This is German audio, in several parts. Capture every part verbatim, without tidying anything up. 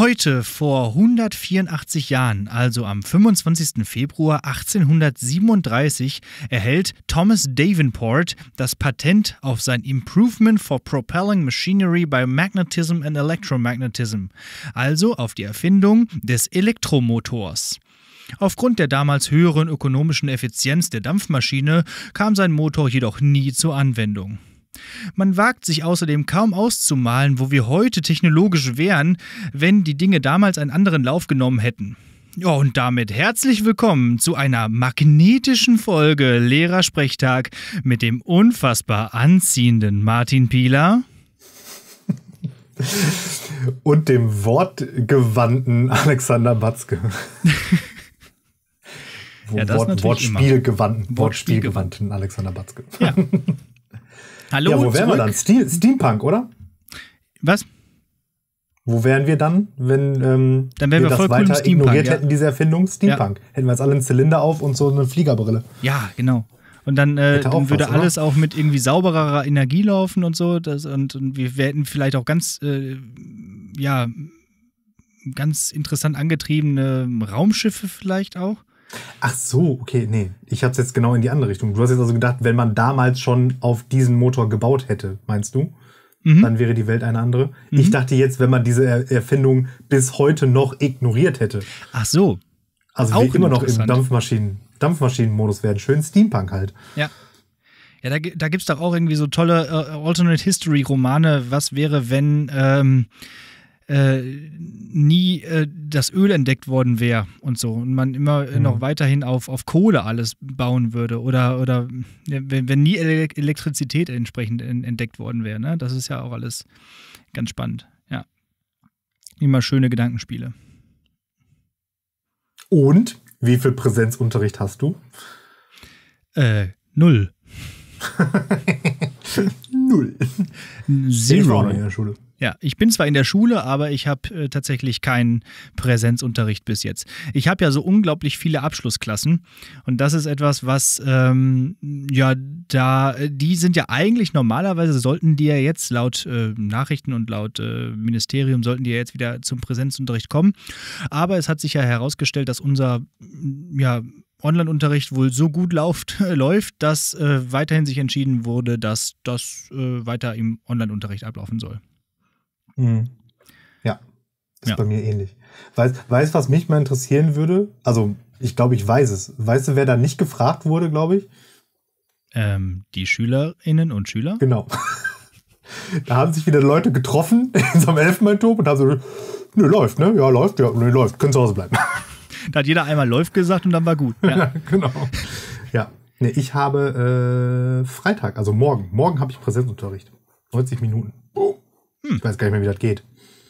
Heute vor hundertvierundachtzig Jahren, also am fünfundzwanzigsten Februar achtzehnhundertsiebenunddreißig, erhält Thomas Davenport das Patent auf sein Improvement for Propelling Machinery by Magnetism and Electromagnetism, also auf die Erfindung des Elektromotors. Aufgrund der damals höheren ökonomischen Effizienz der Dampfmaschine kam sein Motor jedoch nie zur Anwendung. Man wagt sich außerdem kaum auszumalen, wo wir heute technologisch wären, wenn die Dinge damals einen anderen Lauf genommen hätten. Ja, und damit herzlich willkommen zu einer magnetischen Folge Lehrersprechtag mit dem unfassbar anziehenden Martin Pieler und dem wortgewandten Alexander Batzke. Ja, das Wort, Wortspielgewandten, Wortspielgewandten Alexander Batzke. Ja. Hallo, ja, wo wären zurück. wir dann? Ste- Steampunk, oder? Was? Wo wären wir dann, wenn ähm, dann wären wir, wir das voll cool im weiter Steampunk, ignoriert ja. hätten, diese Erfindung? Steampunk. Ja. Hätten wir jetzt alle einen Zylinder auf und so eine Fliegerbrille. Ja, genau. Und dann, äh, dann würde was, alles auch mit irgendwie saubererer Energie laufen und so. Das, und, und wir hätten vielleicht auch ganz, äh, ja, ganz interessant angetriebene Raumschiffe vielleicht auch. Ach so, okay, nee. Ich hab's jetzt genau in die andere Richtung. Du hast jetzt also gedacht, wenn man damals schon auf diesen Motor gebaut hätte, meinst du? Mhm. Dann wäre die Welt eine andere. Mhm. Ich dachte jetzt, wenn man diese er- Erfindung bis heute noch ignoriert hätte. Ach so. Also wir immer noch im Dampfmaschinen, Dampfmaschinenmodus werden. Schön Steampunk halt. Ja. Ja, da, da gibt's doch auch irgendwie so tolle äh, Alternate History Romane. Was wäre, wenn ähm, äh, nie äh, das Öl entdeckt worden wäre und so und man immer mhm. noch weiterhin auf, auf Kohle alles bauen würde oder, oder wenn, wenn nie Ele- Elektrizität entsprechend entdeckt worden wäre. Ne? Das ist ja auch alles ganz spannend. Ja. Immer schöne Gedankenspiele. Und wie viel Präsenzunterricht hast du? Äh, null. Null. Zero. Ich war auch noch in der Schule. Ja, ich bin zwar in der Schule, aber ich habe äh, tatsächlich keinen Präsenzunterricht bis jetzt. Ich habe ja so unglaublich viele Abschlussklassen und das ist etwas, was, ähm, ja, da, die sind ja eigentlich normalerweise, sollten die ja jetzt laut äh, Nachrichten und laut äh, Ministerium, sollten die ja jetzt wieder zum Präsenzunterricht kommen. Aber es hat sich ja herausgestellt, dass unser, ja, Online-Unterricht wohl so gut läuft, äh, läuft dass äh, weiterhin sich entschieden wurde, dass das äh, weiter im Online-Unterricht ablaufen soll. Mhm. Ja, ist ja. bei mir ähnlich. Weißt du, was mich mal interessieren würde? Also, ich glaube, ich weiß es. Weißt du, wer da nicht gefragt wurde, glaube ich? Ähm, die SchülerInnen und Schüler? Genau. Da haben sich wieder Leute getroffen in so einem Elfenbeinturm und haben so, nö, läuft, ne? Ja, läuft, ja, nö, läuft, können zu Hause bleiben. Da hat jeder einmal läuft gesagt und dann war gut. Ja, ja genau. Ja, nee, ich habe äh, Freitag, also morgen. Morgen habe ich Präsenzunterricht. neunzig Minuten. Oh. Hm. Ich weiß gar nicht mehr, wie das geht.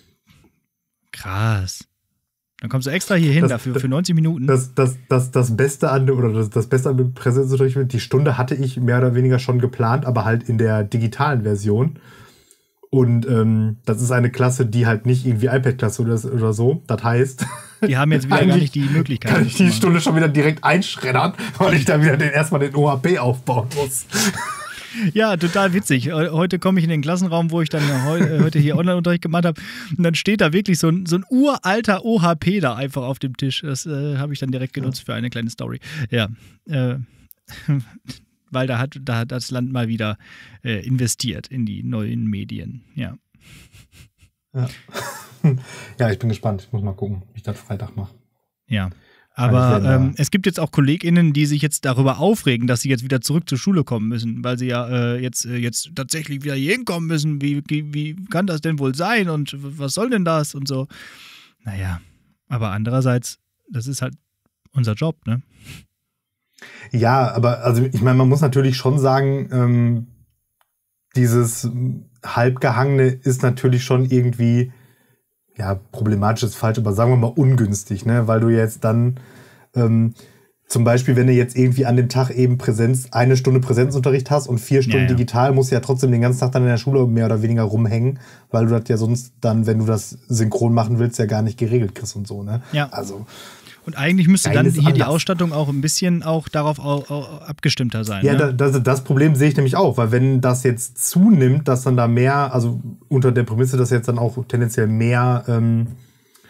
Krass. Dann kommst du extra hier hin das, dafür, für neunzig Minuten. Das, das, das, das Beste an oder das, das Beste an dem Präsenzunterricht, die Stunde hatte ich mehr oder weniger schon geplant, aber halt in der digitalen Version. Und ähm, das ist eine Klasse, die halt nicht irgendwie iPad-Klasse oder, oder so. Das heißt, die haben jetzt wieder gar nicht die Möglichkeit. Kann ich die Stunde schon wieder direkt einschreddern, weil ich dann wieder den, erstmal den O H P aufbauen muss. Ja, total witzig. Heute komme ich in den Klassenraum, wo ich dann heu- heute hier Online-Unterricht gemacht habe. Und dann steht da wirklich so ein, so ein uralter O H P da einfach auf dem Tisch. Das äh, habe ich dann direkt genutzt ja. für eine kleine Story. Ja, äh, weil da hat, da hat das Land mal wieder äh, investiert in die neuen Medien. Ja. Ja. Ja, ich bin gespannt. Ich muss mal gucken, wie ich das Freitag mache. Ja. Aber ähm, es gibt jetzt auch KollegInnen, die sich jetzt darüber aufregen, dass sie jetzt wieder zurück zur Schule kommen müssen, weil sie ja äh, jetzt, äh, jetzt tatsächlich wieder hier hinkommen müssen. Wie, wie, wie kann das denn wohl sein und was soll denn das und so. Naja, aber andererseits, das ist halt unser Job, ne? Ja, aber also ich meine, man muss natürlich schon sagen, ähm, dieses Halbgehangene ist natürlich schon irgendwie, ja, problematisch ist falsch, aber sagen wir mal ungünstig, ne? Weil du jetzt dann ähm, zum Beispiel, wenn du jetzt irgendwie an dem Tag eben Präsenz, eine Stunde Präsenzunterricht hast und vier Stunden ja, ja. digital, musst du ja trotzdem den ganzen Tag dann in der Schule mehr oder weniger rumhängen, weil du das ja sonst dann, wenn du das synchron machen willst, ja gar nicht geregelt kriegst und so, ne? Ja. Also. Und eigentlich müsste dann hier anders. die Ausstattung auch ein bisschen auch darauf auch, auch abgestimmter sein. Ja, ne? das, das Problem sehe ich nämlich auch, weil wenn das jetzt zunimmt, dass dann da mehr, also unter der Prämisse, dass jetzt dann auch tendenziell mehr ähm,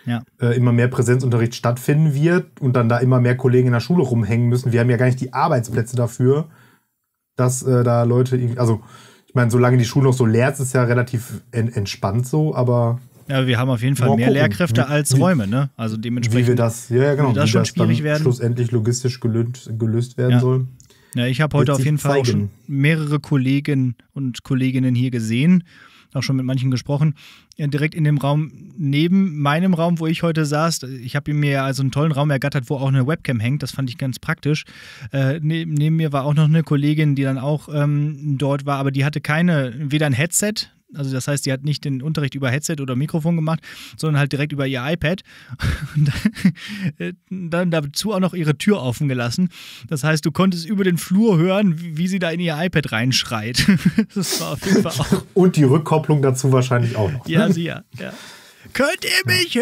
ja. äh, immer mehr Präsenzunterricht stattfinden wird und dann da immer mehr Kollegen in der Schule rumhängen müssen. Wir haben ja gar nicht die Arbeitsplätze dafür, dass äh, da Leute, irgendwie, also ich meine, solange die Schule noch so leer ist, ist es ja relativ en- entspannt so, aber Ja, wir haben auf jeden Fall Mal mehr gucken, Lehrkräfte wie- als wie- Räume, ne? Also dementsprechend. wie wir das, ja, ja genau, würde das wie schon das schwierig dann werden. schlussendlich logistisch gelöst, gelöst werden Ja. soll. Ja, ich habe heute Wird auf sich jeden Fall auch schon zeigen. mehrere Kollegen und Kolleginnen hier gesehen, auch schon mit manchen gesprochen. Ja, direkt in dem Raum neben meinem Raum, wo ich heute saß, ich habe mir also einen tollen Raum ergattert, wo auch eine Webcam hängt, das fand ich ganz praktisch. Äh, ne, neben mir war auch noch eine Kollegin, die dann auch ähm, dort war, aber die hatte keine, weder ein Headset, also das heißt, die hat nicht den Unterricht über Headset oder Mikrofon gemacht, sondern halt direkt über ihr iPad und dann, dann dazu auch noch ihre Tür offen gelassen. Das heißt, du konntest über den Flur hören, wie, wie sie da in ihr iPad reinschreit. Das war auf jeden Fall auch. Und die Rückkopplung dazu wahrscheinlich auch noch. Ja, sie ja. ja. Könnt ihr mich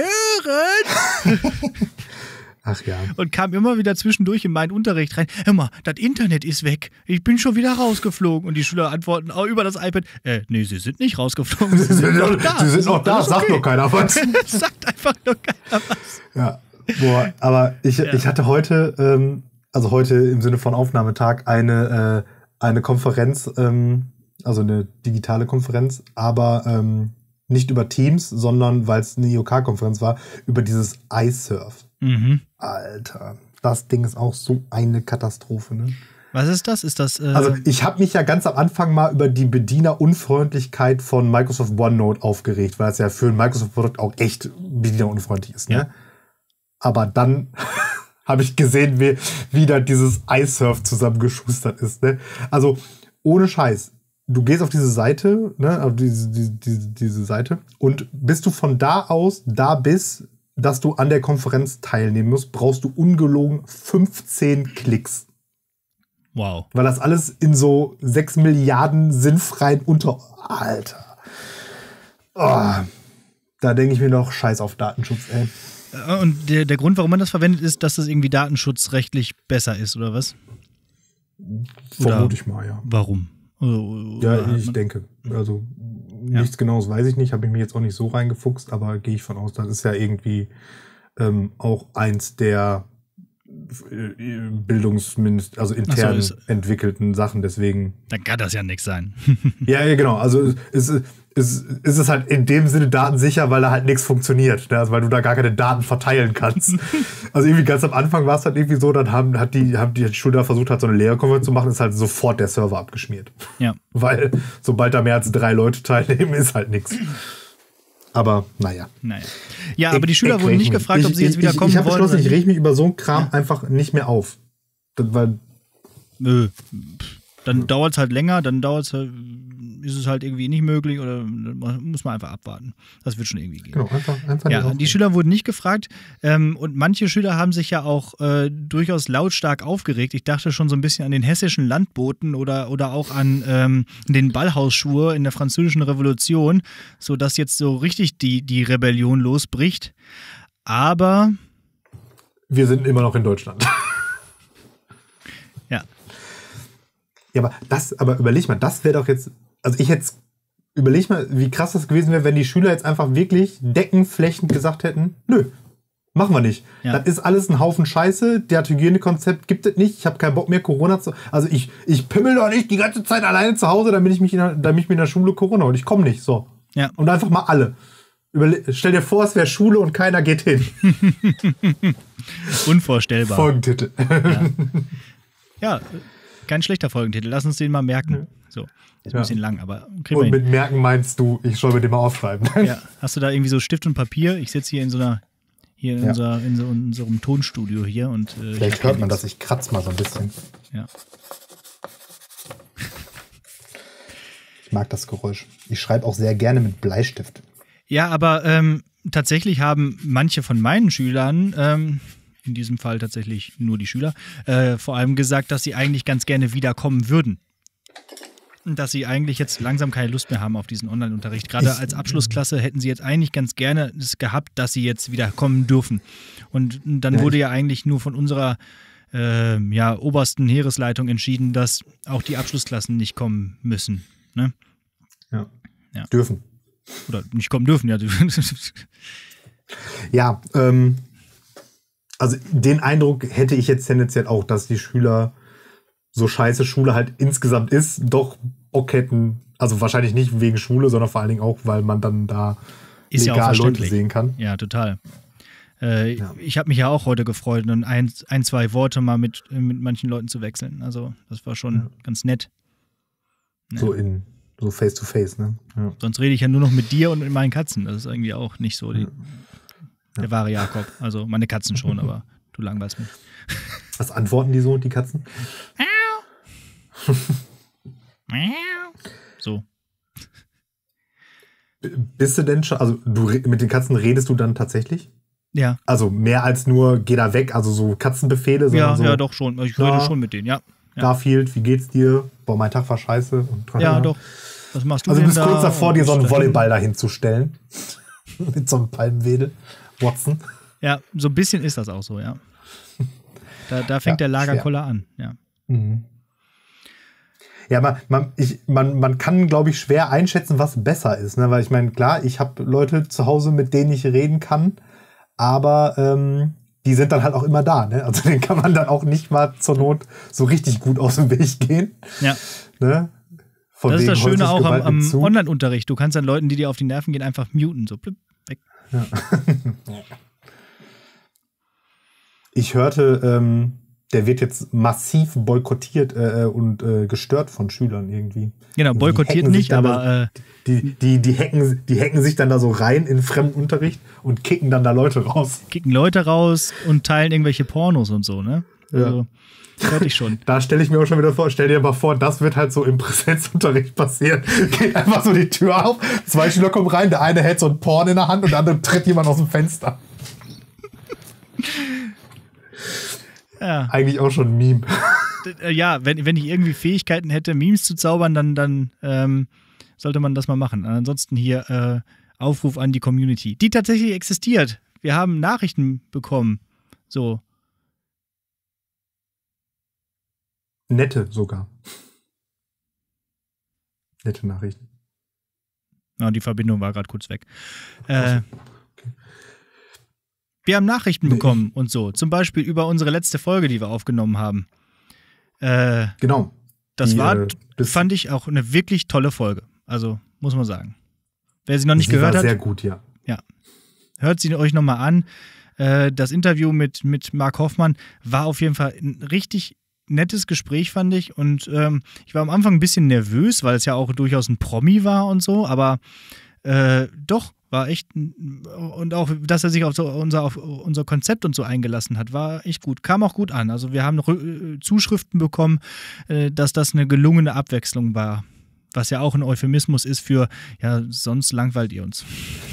hören? Ach ja. Und kam immer wieder zwischendurch in meinen Unterricht rein. Hör mal, das Internet ist weg. Ich bin schon wieder rausgeflogen. Und die Schüler antworten auch über das iPad. Äh, nee, sie sind nicht rausgeflogen. Sie sind noch da. Sie sind noch da, Alles sagt okay. nur keiner was. Sagt einfach nur keiner was. Ja. Boah, aber ich, Ja. ich hatte heute, ähm, also heute im Sinne von Aufnahmetag, eine, äh, eine Konferenz, ähm, also eine digitale Konferenz, aber ähm, nicht über Teams, sondern, weil es eine I O K-Konferenz war, über dieses iSurf. Mhm. Alter, das Ding ist auch so eine Katastrophe, ne? Was ist das? Ist das. Äh, Also ich habe mich ja ganz am Anfang mal über die Bedienerunfreundlichkeit von Microsoft OneNote aufgeregt, weil es ja für ein Microsoft-Produkt auch echt bedienerunfreundlich ist, ne? Ja. Aber dann habe ich gesehen, wie, wie da dieses iSurf zusammengeschustert ist, ne? Also ohne Scheiß. Du gehst auf diese Seite, ne, auf diese, diese, diese, diese Seite und bis du von da aus da bist, dass du an der Konferenz teilnehmen musst, brauchst du ungelogen fünfzehn Klicks. wow. Weil das alles in so sechs Milliarden sinnfreien Unter... Alter. Oh, da denke ich mir noch, scheiß auf Datenschutz, ey. Äh, Und der, der Grund, warum man das verwendet, ist, dass das irgendwie datenschutzrechtlich besser ist, oder was? Oder Vermute ich mal, ja. warum? Oder Ja, hat ich man- denke. Also Ja. nichts Genaues weiß ich nicht, habe ich mich jetzt auch nicht so reingefuchst, aber gehe ich von aus, das ist ja irgendwie ähm, auch eins der äh, Bildungsminister, also intern Ach so, ist- entwickelten Sachen, deswegen. Dann kann das ja nix sein. Ja, ja, genau. Also es ist, es ist es halt in dem Sinne datensicher, weil da halt nichts funktioniert, ne? Also, weil du da gar keine Daten verteilen kannst. Also irgendwie ganz am Anfang war es halt irgendwie so, dann haben, hat die, haben die Schule versucht, halt so eine Lehrerkonferenz zu machen, ist halt sofort der Server abgeschmiert. Ja. Weil sobald da mehr als drei Leute teilnehmen, ist halt nichts. Aber naja. Naja. Ja, aber die Schüler Ich wurden reg nicht mich. gefragt, ob ich, sie jetzt wieder ich, kommen ich habe wollen. beschlossen, oder ich nicht. reg mich über so einen Kram einfach nicht mehr auf. Das, weil Nö. Dann dauert es halt länger, dann dauert's halt, ist es halt irgendwie nicht möglich oder muss man einfach abwarten. Das wird schon irgendwie gehen. genau, einfach, einfach Ja, nicht die aufregen. Schüler wurden nicht gefragt ähm, und manche Schüler haben sich ja auch äh, durchaus lautstark aufgeregt. Ich dachte schon so ein bisschen an den hessischen Landboten oder, oder auch an ähm, den Ballhausschwur in der Französischen Revolution, sodass jetzt so richtig die, die Rebellion losbricht. Aber Wir sind immer noch in Deutschland. ja, Ja, aber das, aber überleg mal, das wäre doch jetzt, also ich hätte, überleg mal, wie krass das gewesen wäre, wenn die Schüler jetzt einfach wirklich deckenflächend gesagt hätten, nö, machen wir nicht. Ja. Das ist alles ein Haufen Scheiße, das Hygienekonzept gibt es nicht, ich habe keinen Bock mehr, Corona zu, also ich, ich pimmel doch nicht die ganze Zeit alleine zu Hause, damit ich mich in der, damit ich mir in der Schule Corona und ich komme nicht, so. ja. Und einfach mal alle. Überle stell dir vor, es wäre Schule und keiner geht hin. Unvorstellbar. Folgentitel. Ja, kein schlechter Folgentitel. Lass uns den mal merken. So, ist ein Ja. bisschen lang, aber kriegen wir Und hin. mit merken meinst du, ich soll mir den mal aufschreiben. Ja. Hast du da irgendwie so Stift und Papier? Ich sitze hier in so einer, hier in, Ja. unser, in so unserem Tonstudio hier und äh, Vielleicht ich hab hört hier man nichts. das, ich kratze mal so ein bisschen. Ja. Ich mag das Geräusch. Ich schreibe auch sehr gerne mit Bleistift. Ja, aber ähm, tatsächlich haben manche von meinen Schülern, ähm, in diesem Fall tatsächlich nur die Schüler, äh, vor allem gesagt, dass sie eigentlich ganz gerne wiederkommen würden. Und dass sie eigentlich jetzt langsam keine Lust mehr haben auf diesen Online-Unterricht. Gerade Ich- als Abschlussklasse hätten sie jetzt eigentlich ganz gerne es gehabt, dass sie jetzt wieder kommen dürfen. Und dann Ja, wurde ich- ja eigentlich nur von unserer äh, ja, obersten Heeresleitung entschieden, dass auch die Abschlussklassen nicht kommen müssen. Ne? Ja. Ja. Dürfen. Oder nicht kommen dürfen, ja. Ja, ähm, also den Eindruck hätte ich jetzt tendenziell auch, dass die Schüler, so scheiße Schule halt insgesamt ist, doch Bock hätten, also wahrscheinlich nicht wegen Schule, sondern vor allen Dingen auch, weil man dann da ist legal ja auch Leute sehen kann. Ja, total. Äh, Ja. Ich habe mich ja auch heute gefreut, und ein, ein zwei Worte mal mit, mit manchen Leuten zu wechseln. Also das war schon Ja. ganz nett. Ja. So in, so face to face, ne? Ja. Sonst rede ich ja nur noch mit dir und mit meinen Katzen. Das ist irgendwie auch nicht so die, der Ja. wahre Jakob. Also meine Katzen schon, aber du langweilst mich. Was antworten die so, die Katzen? So. B- Bist du denn schon, also du re- mit den Katzen redest du dann tatsächlich? Ja. Also mehr als nur geh da weg, also so Katzenbefehle, sondern Ja, so ja, doch schon. Ich rede Ja. schon mit denen, ja. Ja, Garfield, wie geht's dir? Boah, mein Tag war scheiße. Und ja doch. Was machst du Also du denn bist da? kurz davor, Und dir so einen ich- Volleyball dahin zu stellen. Mit so einem Palmwedel. Watson. Ja, so ein bisschen ist das auch so, ja. Da, da fängt Ja, der Lagerkoller an, ja. Mhm. Ja, man, man, ich, man, man kann, glaube ich, schwer einschätzen, was besser ist. Ne? Weil ich meine, klar, ich habe Leute zu Hause, mit denen ich reden kann, aber ähm, die sind dann halt auch immer da. Ne? Also den kann man dann auch nicht mal zur Not so richtig gut aus dem Weg gehen. Ja. Ne? Von Das ist wegen das Schöne häusliche auch am, Gewalt am nimmt zu. Online-Unterricht. Du kannst dann Leuten, die dir auf die Nerven gehen, einfach muten. So, blip, weg. Ich hörte, ähm, der wird jetzt massiv boykottiert äh, und äh, gestört von Schülern irgendwie. Genau, Die boykottiert hacken sich nicht, dann aber da, äh, die, die, die, hacken, die hacken sich dann da so rein in Fremdenunterricht und kicken dann da Leute raus. kicken Leute raus und teilen irgendwelche Pornos und so, ne? Also, hörte ich schon. Da stelle ich mir auch schon wieder vor, stell dir mal vor, das wird halt so im Präsenzunterricht passieren. Geht einfach so die Tür auf, zwei Schüler kommen rein, der eine hält so ein Porn in der Hand und der andere tritt jemand aus dem Fenster. Ja, Eigentlich auch schon ein Meme. D- ja wenn, wenn ich irgendwie Fähigkeiten hätte, Memes zu zaubern, dann, dann ähm, sollte man das mal machen. Ansonsten hier äh, Aufruf an die Community, die tatsächlich existiert. Wir haben Nachrichten bekommen. So. Nette sogar. Nette Nachrichten. Ja, die Verbindung war gerade kurz weg. Äh, wir haben Nachrichten bekommen und so. Zum Beispiel über unsere letzte Folge, die wir aufgenommen haben. Äh, Genau. das Die, war, äh, das- fand ich, auch eine wirklich tolle Folge. Also, muss man sagen. Wer sie noch nicht Sie gehört war hat, sehr gut, ja. hört sie euch nochmal an. Äh, das Interview mit, mit Mark Hoffmann war auf jeden Fall ein richtig nettes Gespräch, fand ich. Und ähm, ich war am Anfang ein bisschen nervös, weil es ja auch durchaus ein Promi war und so. Aber äh, doch, war echt. Und auch, dass er sich auf, so unser, auf unser Konzept und so eingelassen hat, war echt gut. Kam auch gut an. Also wir haben noch äh, Zuschriften bekommen, äh, dass das eine gelungene Abwechslung war. Was ja auch ein Euphemismus ist für, ja, sonst langweilt ihr uns.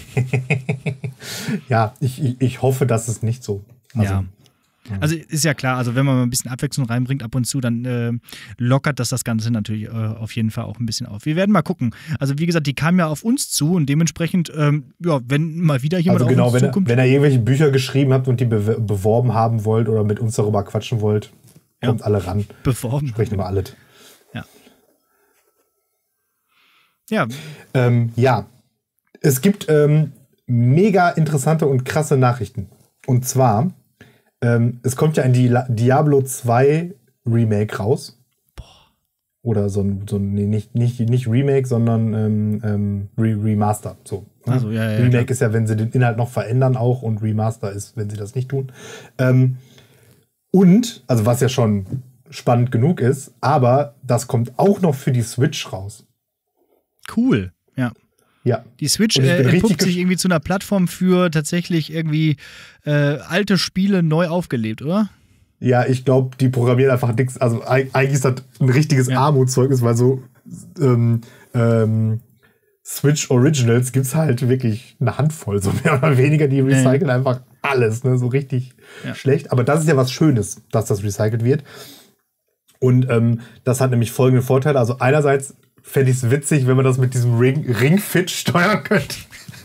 Ja, ich, ich, ich hoffe, dass es nicht so. Also, ja. Also ist ja klar, also wenn man mal ein bisschen Abwechslung reinbringt ab und zu, dann äh, lockert das das Ganze natürlich äh, auf jeden Fall auch ein bisschen auf. Wir werden mal gucken. Also wie gesagt, die kamen ja auf uns zu und dementsprechend, ähm, ja, wenn mal wieder jemand Also genau, auf uns wenn, zukommt. ihr- wenn ihr irgendwelche Bücher geschrieben habt und die be beworben haben wollt oder mit uns darüber quatschen wollt, Ja. kommt alle ran. beworben. Sprechen über alles. Ja, Ähm, ja, es gibt ähm, mega interessante und krasse Nachrichten. Und zwar, ähm, es kommt ja ein Di Diablo zwei Remake raus. Oder so ein, so ein nee, nicht, nicht, nicht Remake, sondern ähm, ähm, Re Remaster. So, ne? Also, ja, ja, Remake klar. ist ja, wenn sie den Inhalt noch verändern auch und Remaster ist, wenn sie das nicht tun. Ähm, und, also was ja schon spannend genug ist, aber das kommt auch noch für die Switch raus. cool. Ja. Ja. Die Switch Und ich äh, bin richtig entpuppt sich gesch- irgendwie zu einer Plattform für tatsächlich irgendwie äh, alte Spiele neu aufgelebt, oder? Ja, ich glaube, die programmieren einfach nichts. Also eig- eigentlich ist das ein richtiges Ja. Armutszeugnis, weil so ähm, ähm, Switch Originals gibt es halt wirklich eine Handvoll, so mehr oder weniger. Die recyceln einfach alles, ne? So richtig Ja. schlecht. Aber das ist ja was Schönes, dass das recycelt wird. Und ähm, das hat nämlich folgende Vorteile. Also einerseits fände ich es witzig, wenn man das mit diesem Ring, Ring-Fit steuern könnte.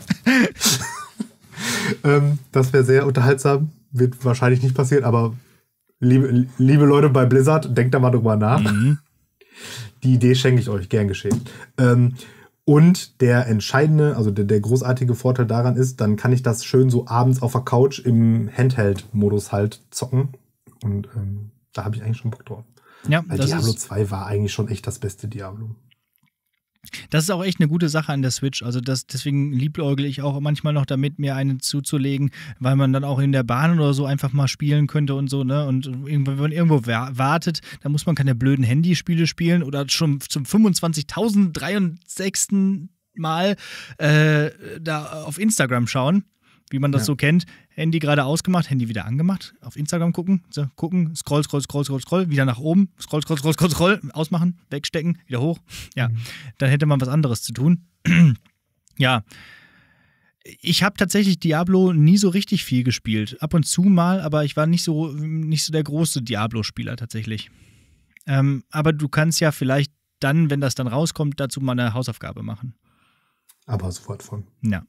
ähm, das wäre sehr unterhaltsam. Wird wahrscheinlich nicht passieren, aber liebe, liebe Leute bei Blizzard, denkt da mal drüber nach. Mhm. Die Idee schenke ich euch, gern geschehen. Ähm, Und der entscheidende, also der, der großartige Vorteil daran ist, dann kann ich das schön so abends auf der Couch im Handheld-Modus halt zocken. Und ähm, da habe ich eigentlich schon Bock drauf. Ja, Weil das Diablo ist, zwei war eigentlich schon echt das beste Diablo. das ist auch echt eine gute Sache an der Switch. Also das, deswegen liebäugle ich auch manchmal noch damit, mir eine zuzulegen, weil man dann auch in der Bahn oder so einfach mal spielen könnte und so, ne? Und irgendwo, wenn man irgendwo wartet, dann muss man keine blöden Handyspiele spielen oder schon zum fünfundzwanzigtausenddreiundsechzigsten Mal äh, da auf Instagram schauen, wie man das Ja. so kennt. Handy gerade ausgemacht, Handy wieder angemacht, auf Instagram gucken, so, gucken, scroll, scroll, scroll, scroll, scroll, wieder nach oben, scroll, scroll, scroll, scroll, scroll, ausmachen, wegstecken, wieder hoch. Ja, Mhm. dann hätte man was anderes zu tun. Ja, ich habe tatsächlich Diablo nie so richtig viel gespielt. Ab und zu mal, aber ich war nicht so, nicht so der große Diablo-Spieler tatsächlich. Ähm, aber du kannst ja vielleicht dann, wenn das dann rauskommt, dazu mal eine Hausaufgabe machen. Aber sofort von. Ja.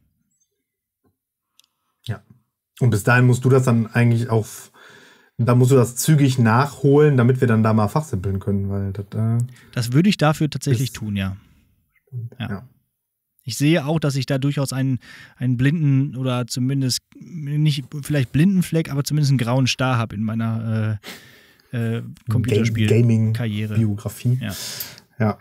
Ja. Und bis dahin musst du das dann eigentlich auf, da musst du das zügig nachholen, damit wir dann da mal fachsimpeln können, weil das, äh, Das würde ich dafür tatsächlich Ist- tun, ja. Ja. ja. Ich sehe auch, dass ich da durchaus einen, einen blinden oder zumindest nicht vielleicht blinden Fleck, aber zumindest einen grauen Star habe in meiner äh, äh, Computerspiel-Karriere. Gaming-Biografie. Ja. Ja.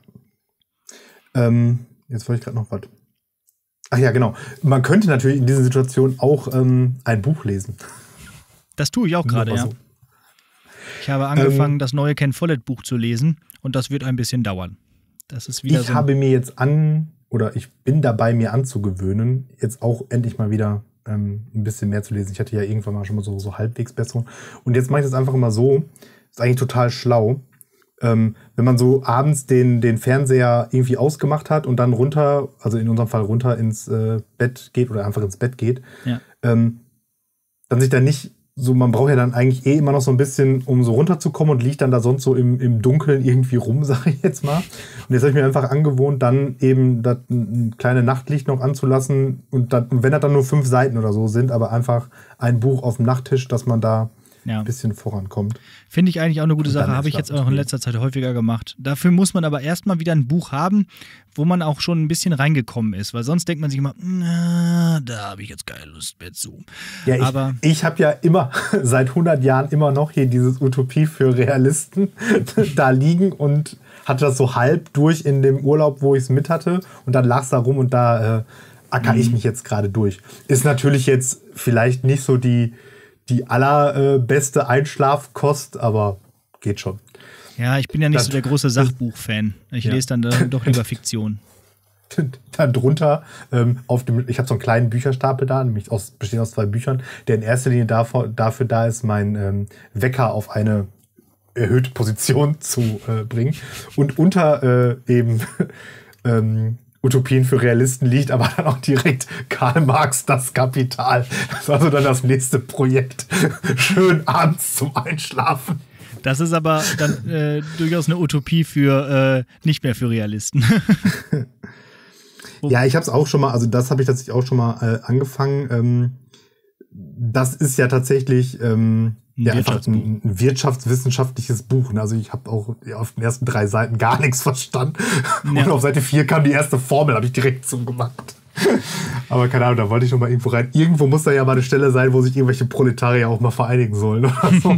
Ähm, jetzt wollte ich gerade noch was. Ach ja, genau. Man könnte natürlich in dieser Situation auch ähm, ein Buch lesen. Das tue ich auch gerade, Nur ja. mal so. Ich habe angefangen, Ähm, das neue Ken Follett-Buch zu lesen und das wird ein bisschen dauern. Das ist wieder Ich so. ein- habe mir jetzt an, oder ich bin dabei, mir anzugewöhnen, jetzt auch endlich mal wieder ähm, ein bisschen mehr zu lesen. Ich hatte ja irgendwann mal schon mal so, so halbwegs Besserung. Und jetzt mache ich das einfach immer so. Ist eigentlich total schlau. Ähm, wenn man so abends den, den Fernseher irgendwie ausgemacht hat und dann runter, also in unserem Fall runter ins äh, Bett geht oder einfach ins Bett geht, Ja. ähm, dann sich dann nicht so, man braucht ja dann eigentlich eh immer noch so ein bisschen, um so runterzukommen und liegt dann da sonst so im, im Dunkeln irgendwie rum, sage ich jetzt mal. Und jetzt habe ich mir einfach angewohnt, dann eben das ein kleine Nachtlicht noch anzulassen und dann, wenn das dann nur fünf Seiten oder so sind, aber einfach ein Buch auf dem Nachttisch, dass man da Ja. ein bisschen vorankommt. Finde ich eigentlich auch eine gute Und dann Sache, habe ich erst jetzt auch in letzter Zeit häufiger gemacht. Dafür muss man aber erstmal wieder ein Buch haben, wo man auch schon ein bisschen reingekommen ist, weil sonst denkt man sich immer, na, da habe ich jetzt keine Lust mehr zu. Ja, ich, Aber- ich habe ja immer, seit hundert Jahren immer noch hier dieses Utopie für Realisten da liegen und hatte das so halb durch in dem Urlaub, wo ich es mit hatte. Und dann lag es da rum und da äh, acker ich mich jetzt gerade durch. Ist natürlich jetzt vielleicht nicht so die, die allerbeste äh, Einschlafkost, aber geht schon. Ja, ich bin ja nicht Das- so der große Sachbuch-Fan. Ich Ja. lese dann äh, doch lieber Fiktion. Dann drunter ähm, auf dem, ich habe so einen kleinen Bücherstapel da, nämlich aus, bestehend aus zwei Büchern, der in erster Linie dafür, dafür da ist, mein ähm, Wecker auf eine erhöhte Position zu äh, bringen. Und unter äh, eben ähm, Utopien für Realisten liegt aber dann auch direkt Karl Marx, das Kapital. Das war so dann das nächste Projekt. Schön abends zum Einschlafen. Das ist aber dann äh, durchaus eine Utopie für äh, nicht mehr für Realisten. Ja, ich habe es auch schon mal, also das habe ich tatsächlich auch schon mal äh, angefangen. Ähm, das ist ja tatsächlich ähm, Ein ja, einfach Wirtschaftsbuch. ein, ein wirtschaftswissenschaftliches Buch. Ne? Also ich habe auch auf den ersten drei Seiten gar nichts verstanden. Ja. Und auf Seite vier kam die erste Formel, habe ich direkt zugemacht. Aber keine Ahnung, da wollte ich schon mal irgendwo rein. Irgendwo muss da ja mal eine Stelle sein, wo sich irgendwelche Proletarier auch mal vereinigen sollen oder so.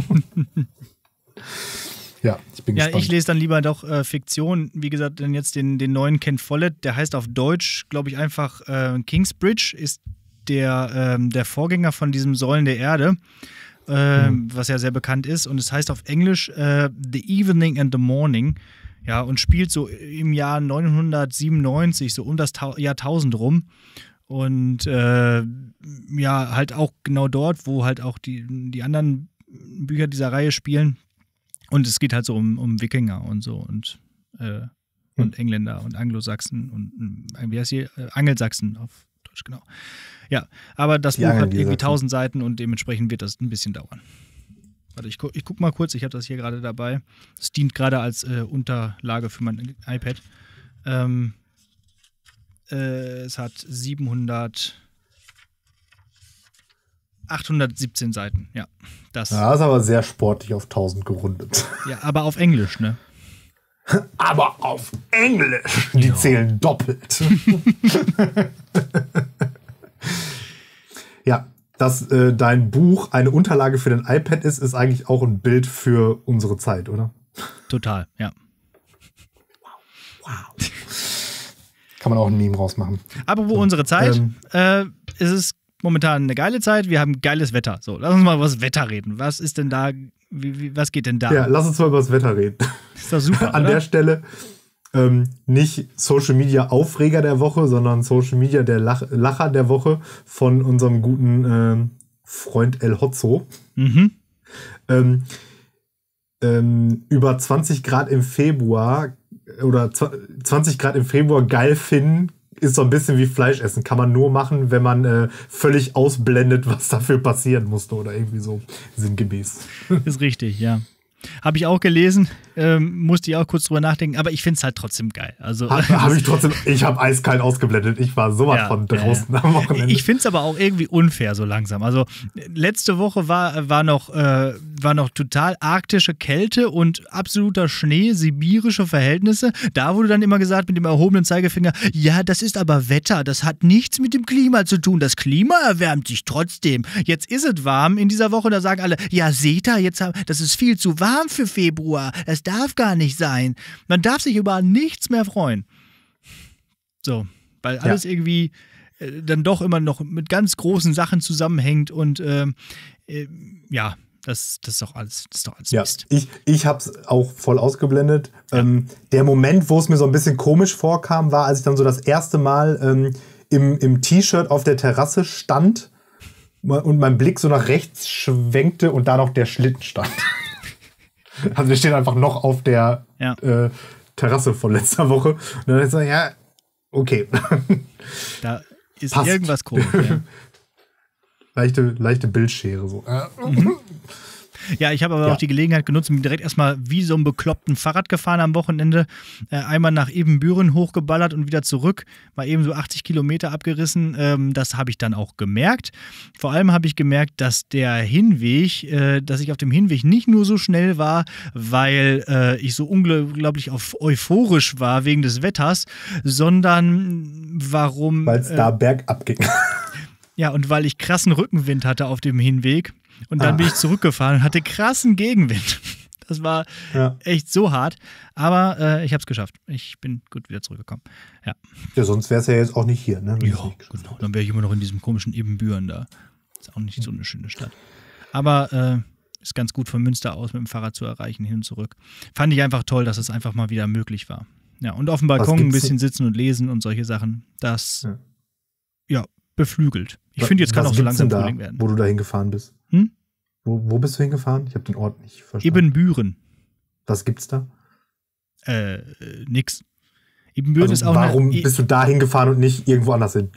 Ja, ich bin Ja, gespannt. ich lese dann lieber doch äh, Fiktion. Wie gesagt, dann jetzt den, den neuen Ken Follett. Der heißt auf Deutsch, glaube ich, einfach äh, Kingsbridge, ist der, ähm, der Vorgänger von diesem Säulen der Erde, äh, Mhm. was ja sehr bekannt ist. Und es heißt auf Englisch äh, The Evening and the Morning. Ja, und spielt so im Jahr neunhundertsiebenundneunzig, so um das Tau- Jahrtausend rum. Und äh, ja, halt auch genau dort, wo halt auch die, die anderen Bücher dieser Reihe spielen. Und es geht halt so um, um Wikinger und so und, äh, und Engländer und Anglosachsen und äh, wie heißt hier? Äh, Angelsachsen auf Deutsch, genau. Ja, aber das Die Buch hat Angelsachsen. irgendwie tausend Seiten und dementsprechend wird das ein bisschen dauern. Warte, ich, gu ich guck mal kurz, ich habe das hier gerade dabei. Es dient gerade als äh, Unterlage für mein iPad. Ähm, äh, es hat siebenhundert, achthundertsiebzehn Seiten, ja. Das, Ja, ist aber sehr sportlich auf tausend gerundet. ja, aber auf Englisch, ne? Aber auf Englisch. Die ja. zählen doppelt. Ja, dass äh, dein Buch eine Unterlage für dein iPad ist, ist eigentlich auch ein Bild für unsere Zeit, oder? Total, ja. Wow. Wow. Kann man auch ein Meme rausmachen. Apropos so, unsere Zeit, ähm, äh, es ist momentan eine geile Zeit, wir haben geiles Wetter. So, lass uns mal über das Wetter reden. Was ist denn da, wie, wie, was geht denn da? Ja, lass uns mal über das Wetter reden. Ist doch super, An oder? der Stelle ähm, nicht Social Media Aufreger der Woche, sondern Social Media der Lach Lacher der Woche von unserem guten ähm, Freund El Hotzo. Mhm. Ähm, ähm, über zwanzig Grad im Februar oder zwanzig Grad im Februar geil finden, ist so ein bisschen wie Fleisch essen. Kann man nur machen, wenn man äh, völlig ausblendet, was dafür passieren musste oder irgendwie so sinngemäß. Ist richtig, ja. Habe ich auch gelesen, ähm, musste ich auch kurz drüber nachdenken, aber ich finde es halt trotzdem geil. Also, habe hab ich trotzdem, ich habe eiskalt ausgeblendet. Ich war sowas ja, von draußen ja. am Wochenende. Ich finde es aber auch irgendwie unfair so langsam. Also letzte Woche war, war, noch, äh, war noch total arktische Kälte und absoluter Schnee, sibirische Verhältnisse. Da wurde dann immer gesagt mit dem erhobenen Zeigefinger, ja, das ist aber Wetter, das hat nichts mit dem Klima zu tun. Das Klima erwärmt sich trotzdem. Jetzt ist es warm in dieser Woche, da sagen alle, ja, seht ihr, jetzt, das ist viel zu warm für Februar. Das darf gar nicht sein. Man darf sich über nichts mehr freuen. So, weil alles ja. irgendwie äh, dann doch immer noch mit ganz großen Sachen zusammenhängt und ähm, äh, ja, das, das ist doch alles, das ist doch alles ja, Mist. Ich, ich habe es auch voll ausgeblendet. Ja. Ähm, der Moment, wo es mir so ein bisschen komisch vorkam, war, als ich dann so das erste Mal ähm, im, im T-Shirt auf der Terrasse stand und mein Blick so nach rechts schwenkte und da noch der Schlitten stand. Also wir stehen einfach noch auf der ja. äh, Terrasse von letzter Woche. Und dann ist so, ja, okay. Da ist Passt. Irgendwas komisch. Ja. leichte, leichte Bildschere. So. Mhm. Ja, ich habe aber ja. auch die Gelegenheit genutzt und bin direkt erstmal wie so ein bekloppten Fahrrad gefahren am Wochenende. Äh, einmal nach Ebenbüren hochgeballert und wieder zurück. War eben so achtzig Kilometer abgerissen. Ähm, das habe ich dann auch gemerkt. Vor allem habe ich gemerkt, dass der Hinweg, äh, dass ich auf dem Hinweg nicht nur so schnell war, weil äh, ich so unglaublich auf euphorisch war wegen des Wetters, sondern warum... Weil es äh, da bergab ging. Ja, und weil ich krassen Rückenwind hatte auf dem Hinweg. Und dann ah. bin ich zurückgefahren und hatte krassen Gegenwind. Das war ja. echt so hart. Aber äh, ich habe es geschafft. Ich bin gut wieder zurückgekommen. Ja, ja sonst wäre es ja jetzt auch nicht hier. Ne? Ja, genau. Dann wäre ich immer noch in diesem komischen Ebenbüren da. Ist auch nicht so eine schöne Stadt. Aber äh, ist ganz gut von Münster aus mit dem Fahrrad zu erreichen, hin und zurück. Fand ich einfach toll, dass es einfach mal wieder möglich war. Ja, und auf dem Balkon ein bisschen sitzen und lesen und solche Sachen. Das, ja, ja beflügelt. Ich finde, jetzt kann auch so langsam da, Frühling werden. Wo du da hingefahren bist? Hm? Wo, wo bist du hingefahren? Ich habe den Ort nicht verstanden. Ebenbüren. Was gibt's da? Äh, nix. Ebenbüren also ist auch warum eine, bist du da hingefahren und nicht irgendwo anders hin?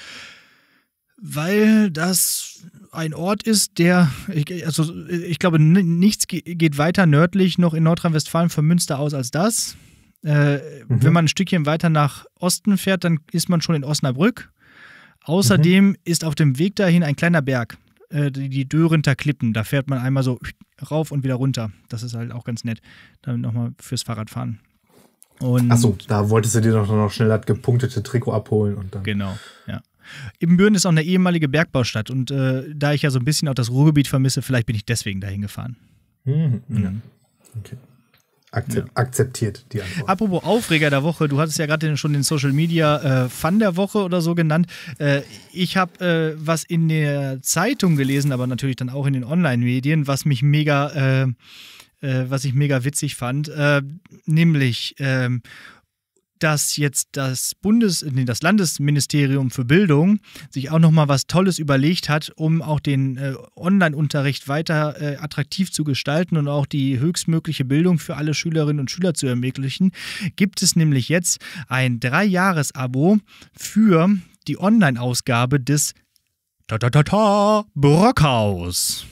Weil das ein Ort ist, der, also ich glaube, nichts geht weiter nördlich noch in Nordrhein-Westfalen von Münster aus als das. Äh, mhm. Wenn man ein Stückchen weiter nach Osten fährt, dann ist man schon in Osnabrück. Außerdem mhm. ist auf dem Weg dahin ein kleiner Berg, äh, die, die Dörenter Klippen. Da fährt man einmal so rauf und wieder runter. Das ist halt auch ganz nett. Dann nochmal fürs Fahrradfahren. Achso, da wolltest du dir doch noch schnell das gepunktete Trikot abholen. Und dann. Genau, ja. Ebenbüren ist auch eine ehemalige Bergbaustadt. Und äh, da ich ja so ein bisschen auch das Ruhrgebiet vermisse, vielleicht bin ich deswegen dahin gefahren. Mhm. Ja. Okay. Akzept, ja. Akzeptiert die Antwort. Apropos Aufreger der Woche, du hattest ja gerade schon den Social Media äh, Fun der Woche oder so genannt. Äh, ich habe äh, was in der Zeitung gelesen, aber natürlich dann auch in den Online-Medien, was mich mega, äh, äh, was ich mega witzig fand, äh, nämlich äh, dass jetzt das Bundes, nee, das Landesministerium für Bildung sich auch nochmal was Tolles überlegt hat, um auch den äh, Online-Unterricht weiter äh, attraktiv zu gestalten und auch die höchstmögliche Bildung für alle Schülerinnen und Schüler zu ermöglichen, gibt es nämlich jetzt ein Drei-Jahres-Abo für die Online-Ausgabe des Ta-ta-ta-ta Brockhaus.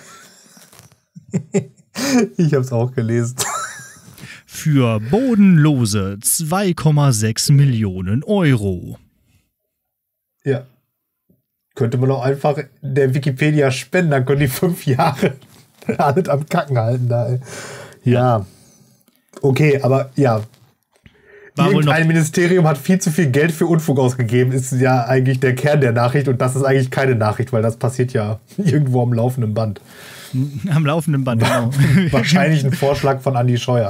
Ich habe es auch gelesen. Für bodenlose zwei Komma sechs Millionen Euro. Ja. Könnte man auch einfach der Wikipedia spenden, dann können die fünf Jahre alles am Kacken halten da. Ey. Ja. Okay, aber ja. War wohl noch Irgendein Ministerium hat viel zu viel Geld für Unfug ausgegeben, ist ja eigentlich der Kern der Nachricht und das ist eigentlich keine Nachricht, weil das passiert ja irgendwo am laufenden Band. Am laufenden Band, genau. Wahrscheinlich ein Vorschlag von Andi Scheuer.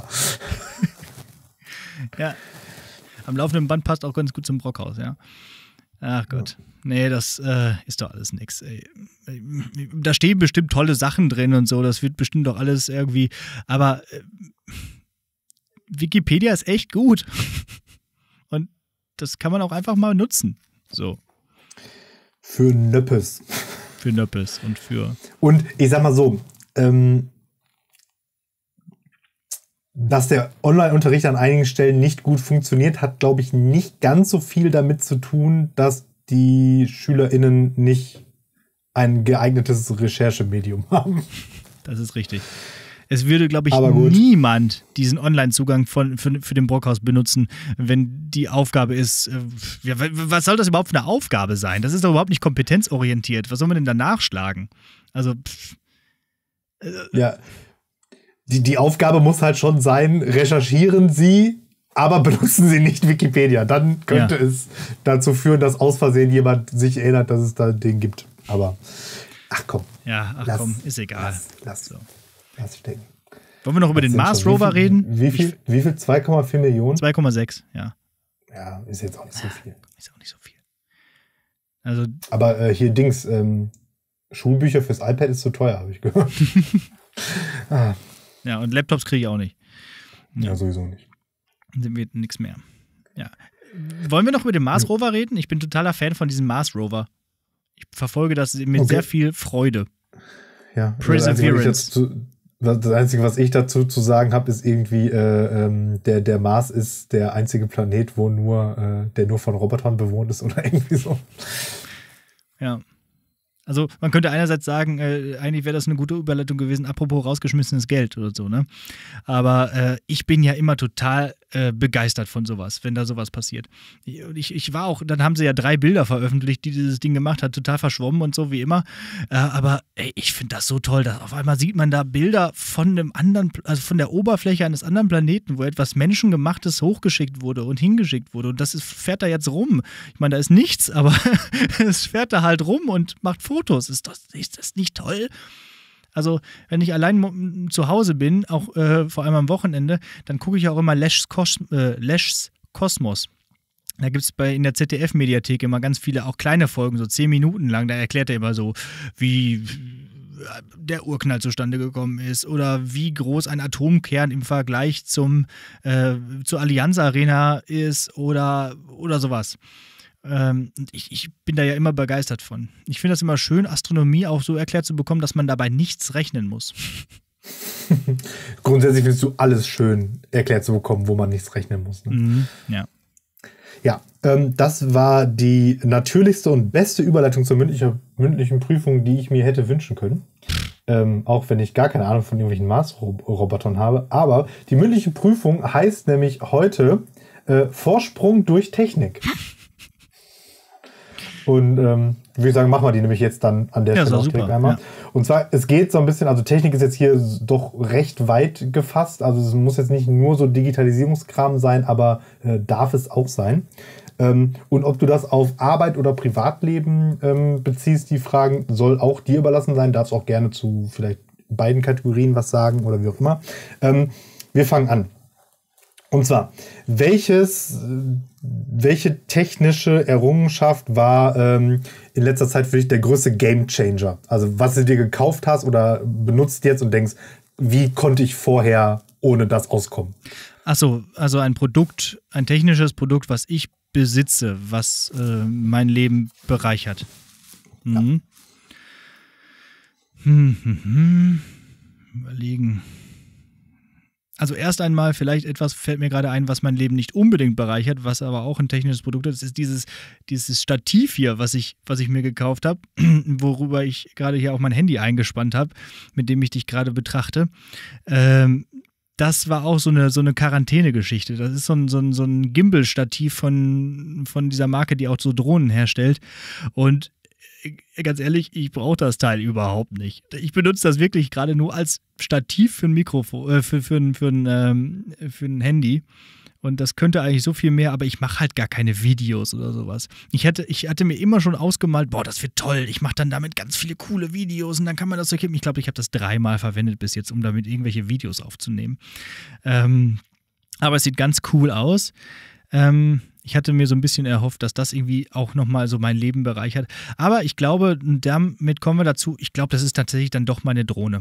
Ja, am laufenden Band passt auch ganz gut zum Brockhaus, ja. Ach Gott. Nee, das äh, ist doch alles nix. Ey. Da stehen bestimmt tolle Sachen drin und so, das wird bestimmt doch alles irgendwie, aber äh, Wikipedia ist echt gut. Und das kann man auch einfach mal nutzen. So. Für Nöppes. Für Nöppes und für... Und ich sag mal so, ähm, dass der Online-Unterricht an einigen Stellen nicht gut funktioniert, hat, glaube ich, nicht ganz so viel damit zu tun, dass die SchülerInnen nicht ein geeignetes Recherchemedium haben. Das ist richtig. Es würde, glaube ich, niemand diesen Online-Zugang von, für, für den Brockhaus benutzen, wenn die Aufgabe ist, äh, ja, was soll das überhaupt für eine Aufgabe sein? Das ist doch überhaupt nicht kompetenzorientiert. Was soll man denn da nachschlagen? Also, pff, äh, ja, die, die Aufgabe muss halt schon sein, recherchieren Sie, aber benutzen Sie nicht Wikipedia. Dann könnte ja. es dazu führen, dass aus Versehen jemand sich erinnert, dass es da den gibt. Aber, ach komm. Ja, ach lass, komm, ist egal. Lass, lass. So. Lass stecken. Wollen wir noch über den Mars Rover reden? Wie viel? Wie viel? zwei Komma vier Millionen? zwei Komma sechs, ja. Ja, ist jetzt auch nicht so viel. Ist auch nicht so viel. Also, aber äh, hier Dings, ähm, Schulbücher fürs iPad ist zu teuer, habe ich gehört. ah. Ja, und Laptops kriege ich auch nicht. Ja, ja sowieso nicht. Dann wird nichts mehr. Ja. Wollen wir noch über den Mars Rover reden? Ich bin totaler Fan von diesem Mars Rover. Ich verfolge das mit okay. sehr viel Freude. Ja, Perseverance. Das Einzige, was ich dazu zu sagen habe, ist irgendwie, äh, ähm, der, der Mars ist der einzige Planet, wo nur, äh, der nur von Robotern bewohnt ist oder irgendwie so. Ja. Also man könnte einerseits sagen, äh, eigentlich wäre das eine gute Überleitung gewesen, apropos rausgeschmissenes Geld oder so, ne? Aber äh, ich bin ja immer total äh, begeistert von sowas, wenn da sowas passiert. Ich, ich war auch, dann haben sie ja drei Bilder veröffentlicht, die dieses Ding gemacht hat, total verschwommen und so wie immer. Äh, aber ey, ich finde das so toll, dass auf einmal sieht man da Bilder von einem anderen, also von der Oberfläche eines anderen Planeten, wo etwas Menschengemachtes hochgeschickt wurde und hingeschickt wurde. Und das ist, fährt da jetzt rum. Ich meine, da ist nichts, aber es fährt da halt rum und macht Fotos. Ist das, ist das nicht toll? Also, wenn ich allein zu Hause bin, auch äh, vor allem am Wochenende, dann gucke ich auch immer Lesch's, Kos äh, Lesch's Kosmos. Da gibt es in der Z D F-Mediathek immer ganz viele, auch kleine Folgen, so zehn Minuten lang. Da erklärt er immer so, wie der Urknall zustande gekommen ist oder wie groß ein Atomkern im Vergleich zum, äh, zur Allianz Arena ist oder, oder sowas. Ich, ich bin da ja immer begeistert von. Ich finde das immer schön, Astronomie auch so erklärt zu bekommen, dass man dabei nichts rechnen muss. Grundsätzlich findest du alles schön erklärt zu bekommen, wo man nichts rechnen muss. Ne? Mhm, ja. Ja, ähm, das war die natürlichste und beste Überleitung zur mündlichen, mündlichen Prüfung, die ich mir hätte wünschen können. Ähm, auch wenn ich gar keine Ahnung von irgendwelchen Mars-Robotern habe. Aber die mündliche Prüfung heißt nämlich heute äh, Vorsprung durch Technik. Und ähm, würde ich sagen, machen wir die nämlich jetzt dann an der ja, Stelle auch direkt einmal. Ja. Und zwar, es geht so ein bisschen, also Technik ist jetzt hier doch recht weit gefasst. Also es muss jetzt nicht nur so Digitalisierungskram sein, aber äh, darf es auch sein. Ähm, und ob du das auf Arbeit oder Privatleben ähm, beziehst, die Fragen, soll auch dir überlassen sein. Darfst auch gerne zu vielleicht beiden Kategorien was sagen oder wie auch immer. Ähm, wir fangen an. Und zwar, welches, welche technische Errungenschaft war ähm, in letzter Zeit für dich der größte Gamechanger? Also was du dir gekauft hast oder benutzt jetzt und denkst, wie konnte ich vorher ohne das auskommen? Achso, also ein Produkt, ein technisches Produkt, was ich besitze, was äh, mein Leben bereichert. Mhm. Ja. Hm, hm, hm. Überlegen. Also erst einmal vielleicht etwas fällt mir gerade ein, was mein Leben nicht unbedingt bereichert, was aber auch ein technisches Produkt ist. Das ist dieses, dieses Stativ hier, was ich, was ich mir gekauft habe, worüber ich gerade hier auch mein Handy eingespannt habe, mit dem ich dich gerade betrachte. Ähm, das war auch so eine, so eine Quarantäne-Geschichte. Das ist so ein, so ein, so ein Gimbal-Stativ von, von dieser Marke, die auch so Drohnen herstellt. Und ganz ehrlich, ich brauche das Teil überhaupt nicht. Ich benutze das wirklich gerade nur als Stativ für ein Mikrofon, äh, für, für, für, ein, ähm, für ein Handy. Und das könnte eigentlich so viel mehr, aber ich mache halt gar keine Videos oder sowas. Ich hatte, ich hatte mir immer schon ausgemalt, boah, das wird toll. Ich mache dann damit ganz viele coole Videos und dann kann man das so kippen. Ich glaube, ich habe das dreimal verwendet bis jetzt, um damit irgendwelche Videos aufzunehmen. Ähm, aber es sieht ganz cool aus. Ähm, ich hatte mir so ein bisschen erhofft, dass das irgendwie auch nochmal so mein Leben bereichert. Aber ich glaube, damit kommen wir dazu, ich glaube, das ist tatsächlich dann doch meine Drohne.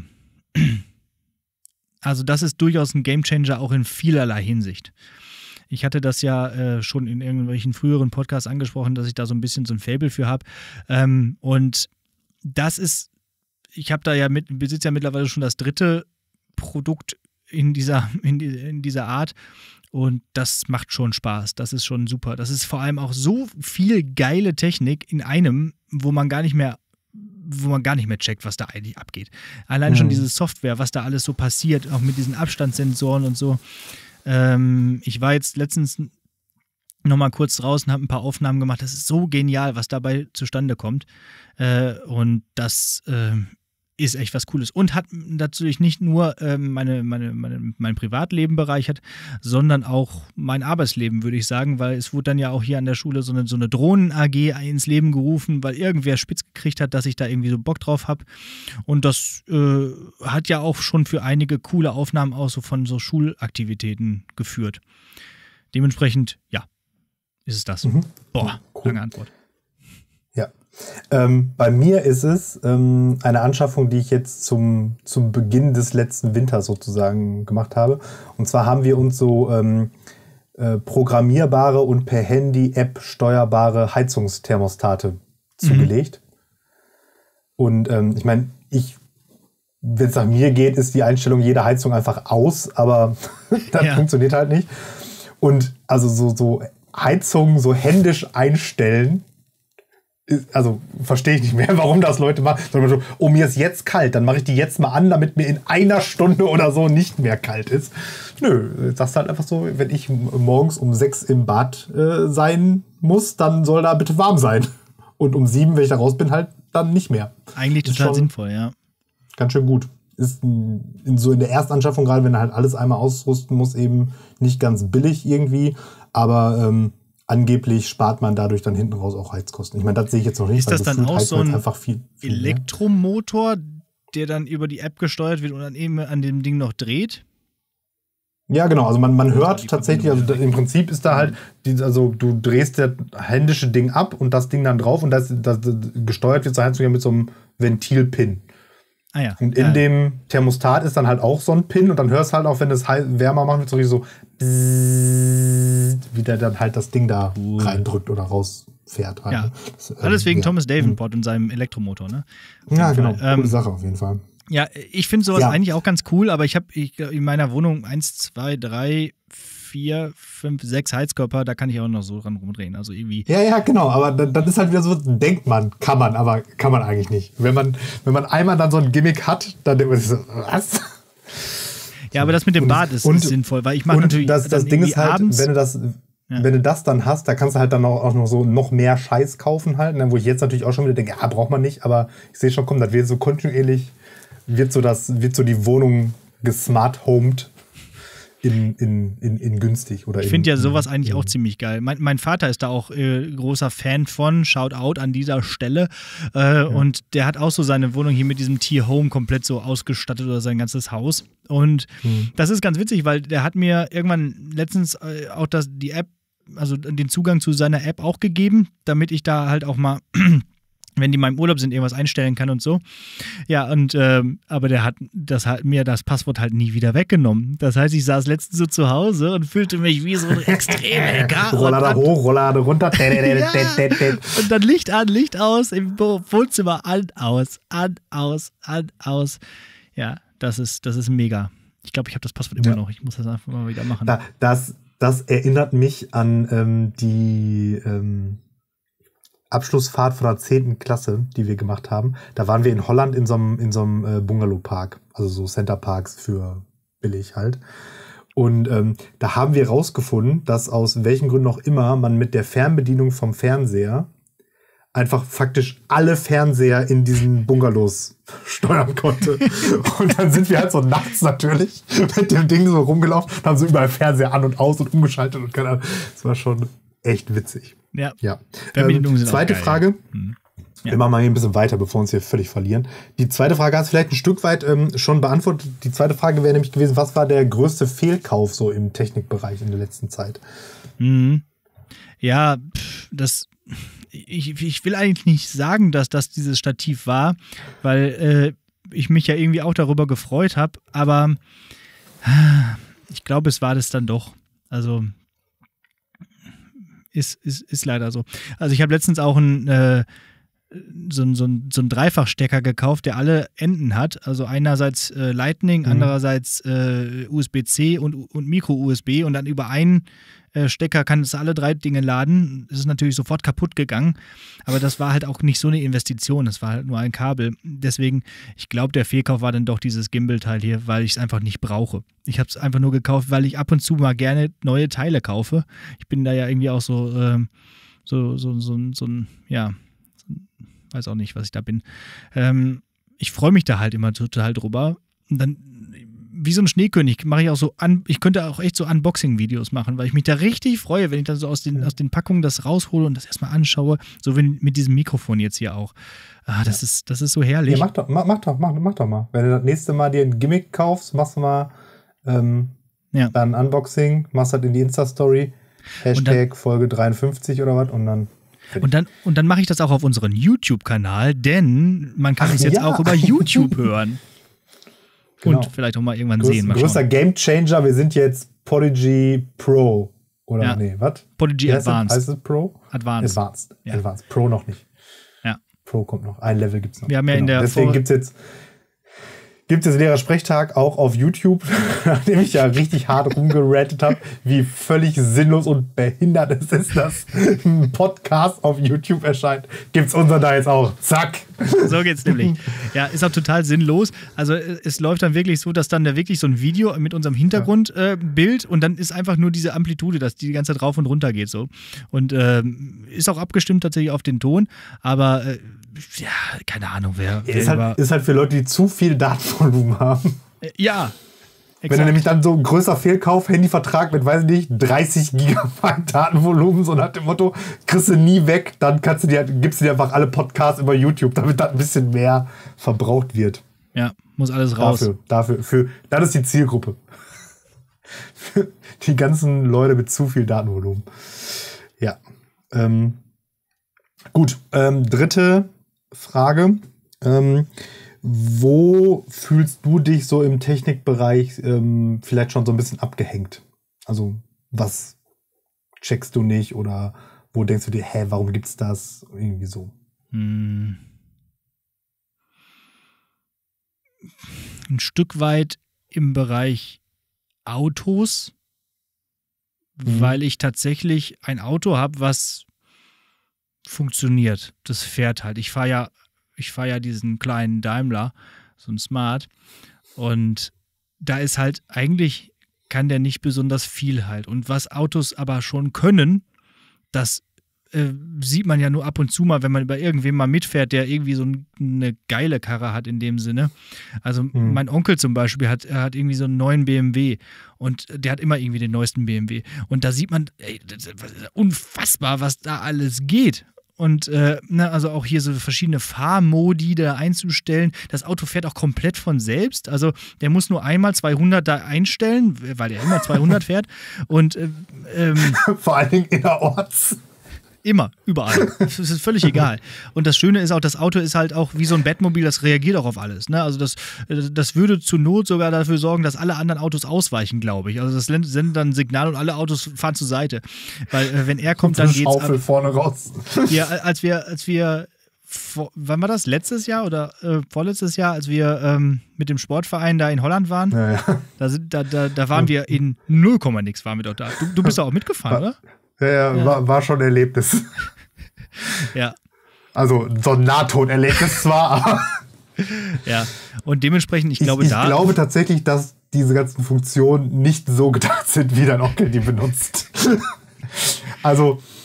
Also das ist durchaus ein Gamechanger auch in vielerlei Hinsicht. Ich hatte das ja äh, schon in irgendwelchen früheren Podcasts angesprochen, dass ich da so ein bisschen so ein Faible für habe. Ähm, und das ist, ich habe da ja mit, besitze ja mittlerweile schon das dritte Produkt in dieser, in, die, in dieser Art. Und das macht schon Spaß. Das ist schon super. Das ist vor allem auch so viel geile Technik in einem, wo man gar nicht mehr wo man gar nicht mehr checkt, was da eigentlich abgeht. Allein mhm. schon diese Software, was da alles so passiert, auch mit diesen Abstandssensoren und so. Ähm, ich war jetzt letztens nochmal kurz draußen, habe ein paar Aufnahmen gemacht. Das ist so genial, was dabei zustande kommt. Äh, und das äh, ist echt was Cooles. Und hat natürlich nicht nur äh, meine, meine, meine, mein Privatleben bereichert, sondern auch mein Arbeitsleben, würde ich sagen, weil es wurde dann ja auch hier an der Schule so eine, so eine Drohnen-A G ins Leben gerufen, weil irgendwer spitz gekriegt hat, dass ich da irgendwie so Bock drauf habe. Und das äh, hat ja auch schon für einige coole Aufnahmen auch so von so Schulaktivitäten geführt. Dementsprechend, ja, ist es das. Mhm. Boah, cool. Lange Antwort. Ja. Ähm, bei mir ist es ähm, eine Anschaffung, die ich jetzt zum, zum Beginn des letzten Winters sozusagen gemacht habe. Und zwar haben wir uns so ähm, äh, programmierbare und per Handy-App steuerbare Heizungsthermostate mhm. zugelegt. Und ähm, ich meine, ich, wenn es nach mir geht, ist die Einstellung jeder Heizung einfach aus, aber das ja. funktioniert halt nicht. Und also so, so Heizungen so händisch einstellen, also verstehe ich nicht mehr, warum das Leute machen. So, oh, mir ist jetzt kalt, dann mache ich die jetzt mal an, damit mir in einer Stunde oder so nicht mehr kalt ist. Nö, das ist halt einfach so, wenn ich morgens um sechs im Bad äh, sein muss, dann soll da bitte warm sein. Und um sieben, wenn ich da raus bin, halt dann nicht mehr. Eigentlich total sinnvoll, ja. Ganz schön gut. Ist in, so in der Erstanschaffung, gerade wenn er halt alles einmal ausrüsten muss, eben nicht ganz billig irgendwie, aber ähm, angeblich spart man dadurch dann hinten raus auch Heizkosten. Ich meine, das sehe ich jetzt noch nicht. Ist das dann auch so ein einfach viel, viel Elektromotor, der dann über die App gesteuert wird und dann eben an dem Ding noch dreht? Ja, genau. Also man, man hört tatsächlich, also im Prinzip ist da halt, die, also du drehst das händische Ding ab und das Ding dann drauf und das, das, das gesteuert wird zur Heizung ja mit so einem Ventilpin. Ah ja. Und in ja. dem Thermostat ist dann halt auch so ein Pin und dann hörst du halt auch, wenn es wärmer macht, wird so bzzzt, wie der dann halt das Ding da cool. reindrückt oder rausfährt. Halt. Ja. Das, ähm, Alles wegen ja. Thomas Davenport und seinem Elektromotor, ne? Ja, genau. Fall. Coole ähm, Sache auf jeden Fall. Ja, ich finde sowas ja. eigentlich auch ganz cool, aber ich habe in meiner Wohnung eins, zwei, drei, vier, fünf, sechs Heizkörper, da kann ich auch noch so dran rumdrehen. Also irgendwie. Ja, ja, genau, aber dann, dann ist halt wieder so, denkt man, kann man, aber kann man eigentlich nicht. Wenn man, wenn man einmal dann so ein Gimmick hat, dann denkt man sich so, was? Ja, aber das mit dem und, Bad ist, und, ist sinnvoll, weil ich mache natürlich das, das Ding ist halt, abends, wenn du das, ja. wenn du das dann hast, da kannst du halt dann auch, auch noch so noch mehr Scheiß kaufen halt, ne, wo ich jetzt natürlich auch schon wieder denke, ja, braucht man nicht, aber ich sehe schon, komm, das wird so kontinuierlich, wird so das, wird so die Wohnung gesmart-homed in, in, in, in günstig. Oder ich finde ja in, sowas in, eigentlich in, auch ziemlich geil. Mein, mein Vater ist da auch äh, großer Fan von, Shoutout an dieser Stelle. Äh, ja. Und der hat auch so seine Wohnung hier mit diesem T-Home komplett so ausgestattet oder sein ganzes Haus. Und hm. das ist ganz witzig, weil der hat mir irgendwann letztens äh, auch das, die App, also den Zugang zu seiner App auch gegeben, damit ich da halt auch mal wenn die mal im Urlaub sind, irgendwas einstellen kann und so. Ja, und ähm, aber der hat das halt, mir das Passwort halt nie wieder weggenommen. Das heißt, ich saß letztens so zu Hause und fühlte mich wie so ein Extremhacker. Rollade hoch, Rollade runter. Ja. Und dann Licht an, Licht aus, im Wohnzimmer an, aus, an, aus, an, aus. Ja, das ist, das ist mega. Ich glaube, ich habe das Passwort immer ja. noch. Ich muss das einfach mal wieder machen. Da, das, das erinnert mich an ähm, die ähm Abschlussfahrt von der zehnten Klasse, die wir gemacht haben. Da waren wir in Holland in so einem, in so einem äh, Bungalow-Park, also so Center-Parks für billig halt. Und ähm, da haben wir rausgefunden, dass aus welchen Gründen auch immer man mit der Fernbedienung vom Fernseher einfach faktisch alle Fernseher in diesen Bungalows steuern konnte. Und dann sind wir halt so nachts natürlich mit dem Ding so rumgelaufen, haben so überall Fernseher an und aus und umgeschaltet und keine Ahnung. Das war schon echt witzig. Ja. ja. Ähm, zweite Frage. Hm. Ja. Wir machen mal hier ein bisschen weiter, bevor wir uns hier völlig verlieren. Die zweite Frage hast du vielleicht ein Stück weit ähm, schon beantwortet. Die zweite Frage wäre nämlich gewesen, was war der größte Fehlkauf so im Technikbereich in der letzten Zeit? Mhm. Ja, das... Ich, ich will eigentlich nicht sagen, dass das dieses Stativ war, weil äh, ich mich ja irgendwie auch darüber gefreut habe, aber äh, ich glaube, es war das dann doch. Also ist, ist, ist leider so. Also ich habe letztens auch ein, äh, so, ein, so, ein, so ein Dreifachstecker gekauft, der alle Enden hat. Also einerseits äh, Lightning, mhm. andererseits äh, U S B C und, und Micro-U S B und dann über einen Stecker kann es alle drei Dinge laden. Es ist natürlich sofort kaputt gegangen, aber das war halt auch nicht so eine Investition, das war halt nur ein Kabel. Deswegen, ich glaube, der Fehlkauf war dann doch dieses Gimbal-Teil hier, weil ich es einfach nicht brauche. Ich habe es einfach nur gekauft, weil ich ab und zu mal gerne neue Teile kaufe. Ich bin da ja irgendwie auch so, ähm, so, so, so, so ein, ja, so, weiß auch nicht, was ich da bin. Ähm, ich freue mich da halt immer total drüber. Und dann wie so ein Schneekönig mache ich auch so, an, ich könnte auch echt so Unboxing-Videos machen, weil ich mich da richtig freue, wenn ich dann so aus den, aus den Packungen das raushole und das erstmal anschaue, so wie mit diesem Mikrofon jetzt hier auch. Ah, das, ja. ist, das ist so herrlich. Ja, mach doch, mach, mach doch, mach, mach doch mal. Wenn du das nächste Mal dir ein Gimmick kaufst, machst du mal ähm, ja. dann Unboxing, machst das in die Insta-Story, Hashtag dann, Folge dreiundfünfzig oder was und dann Und dann, und dann mache ich das auch auf unseren YouTube-Kanal, denn man kann es jetzt ja. auch über YouTube hören. Genau. Und vielleicht auch mal irgendwann Größ, sehen. Mal größter Game Changer, wir sind jetzt Podigy Pro. Oder ja. nee, was? Podigy Advanced. Heißt es Pro? Advanced. Advanced. Ja. Advanced. Pro noch nicht. Ja. Pro kommt noch. Ein Level gibt es noch. Wir haben ja genau. in der Deswegen gibt es jetzt Gibt es Lehrersprechtag auch auf YouTube, nachdem ich ja richtig hart rumgerattet habe, wie völlig sinnlos und behindert es ist, dass ein Podcast auf YouTube erscheint. Gibt's unser da jetzt auch. Zack. So geht's nämlich. Ja, ist auch total sinnlos. Also es läuft dann wirklich so, dass dann da wirklich so ein Video mit unserem Hintergrundbild äh, und dann ist einfach nur diese Amplitude, dass die die ganze Zeit rauf und runter geht so. Und äh, ist auch abgestimmt tatsächlich auf den Ton, aber äh, ja, keine Ahnung, wer. wer ist, halt, ist halt für Leute, die zu viel Datenvolumen haben. Ja. Exakt. Wenn du nämlich dann so ein größer Fehlkauf, Handyvertrag mit, weiß ich nicht, dreißig Gigabyte Datenvolumen, so nach dem Motto, kriegst du nie weg, dann kannst du dir, gibst du dir einfach alle Podcasts über YouTube, damit das ein bisschen mehr verbraucht wird. Ja, muss alles raus. Dafür, dafür, für, das ist die Zielgruppe. Für die ganzen Leute mit zu viel Datenvolumen. Ja. Ähm, gut, ähm, dritte Frage. Ähm, wo fühlst du dich so im Technikbereich ähm, vielleicht schon so ein bisschen abgehängt? Also was checkst du nicht oder wo denkst du dir, hä, warum gibt's das? Irgendwie so. Hm. Ein Stück weit im Bereich Autos, mhm. weil ich tatsächlich ein Auto habe, was funktioniert. Das fährt halt. Ich fahre ja, ich fahre ja diesen kleinen Daimler, so ein Smart. Und da ist halt eigentlich, kann der nicht besonders viel halt. Und was Autos aber schon können, das äh, sieht man ja nur ab und zu mal, wenn man bei irgendwem mal mitfährt, der irgendwie so ein, eine geile Karre hat in dem Sinne. Also mhm. mein Onkel zum Beispiel hat, er hat irgendwie so einen neuen B M W und der hat immer irgendwie den neuesten B M W. Und da sieht man, ey, das ist unfassbar, was da alles geht. Und äh, ne, also auch hier so verschiedene Fahrmodi da einzustellen. Das Auto fährt auch komplett von selbst. Also der muss nur einmal zweihundert da einstellen, weil er immer zweihundert fährt. Und äh, ähm, vor allen Dingen innerorts. Immer, überall. Es ist völlig egal. Und das Schöne ist auch, das Auto ist halt auch wie so ein Batmobil, das reagiert auch auf alles. Ne? Also das, das würde zur Not sogar dafür sorgen, dass alle anderen Autos ausweichen, glaube ich. Also das sendet dann ein Signal und alle Autos fahren zur Seite. Weil äh, wenn er kommt, dann geht's Schaufel ab. vorne raus. Ja, als wir, als wir, vor, wann war das? Letztes Jahr oder äh, vorletztes Jahr, als wir ähm, mit dem Sportverein da in Holland waren, ja, ja. Da, sind, da, da, da waren wir in null Komma nix waren wir doch da. Du, du bist doch auch mitgefahren, oder? Ja, ja, ja. War, war schon ein Erlebnis. Ja. Also so ein Nahtoderlebnis zwar, aber. Ja, und dementsprechend, ich glaube, ich, ich da. Ich glaube tatsächlich, dass diese ganzen Funktionen nicht so gedacht sind, wie dein Onkel die benutzt. Also,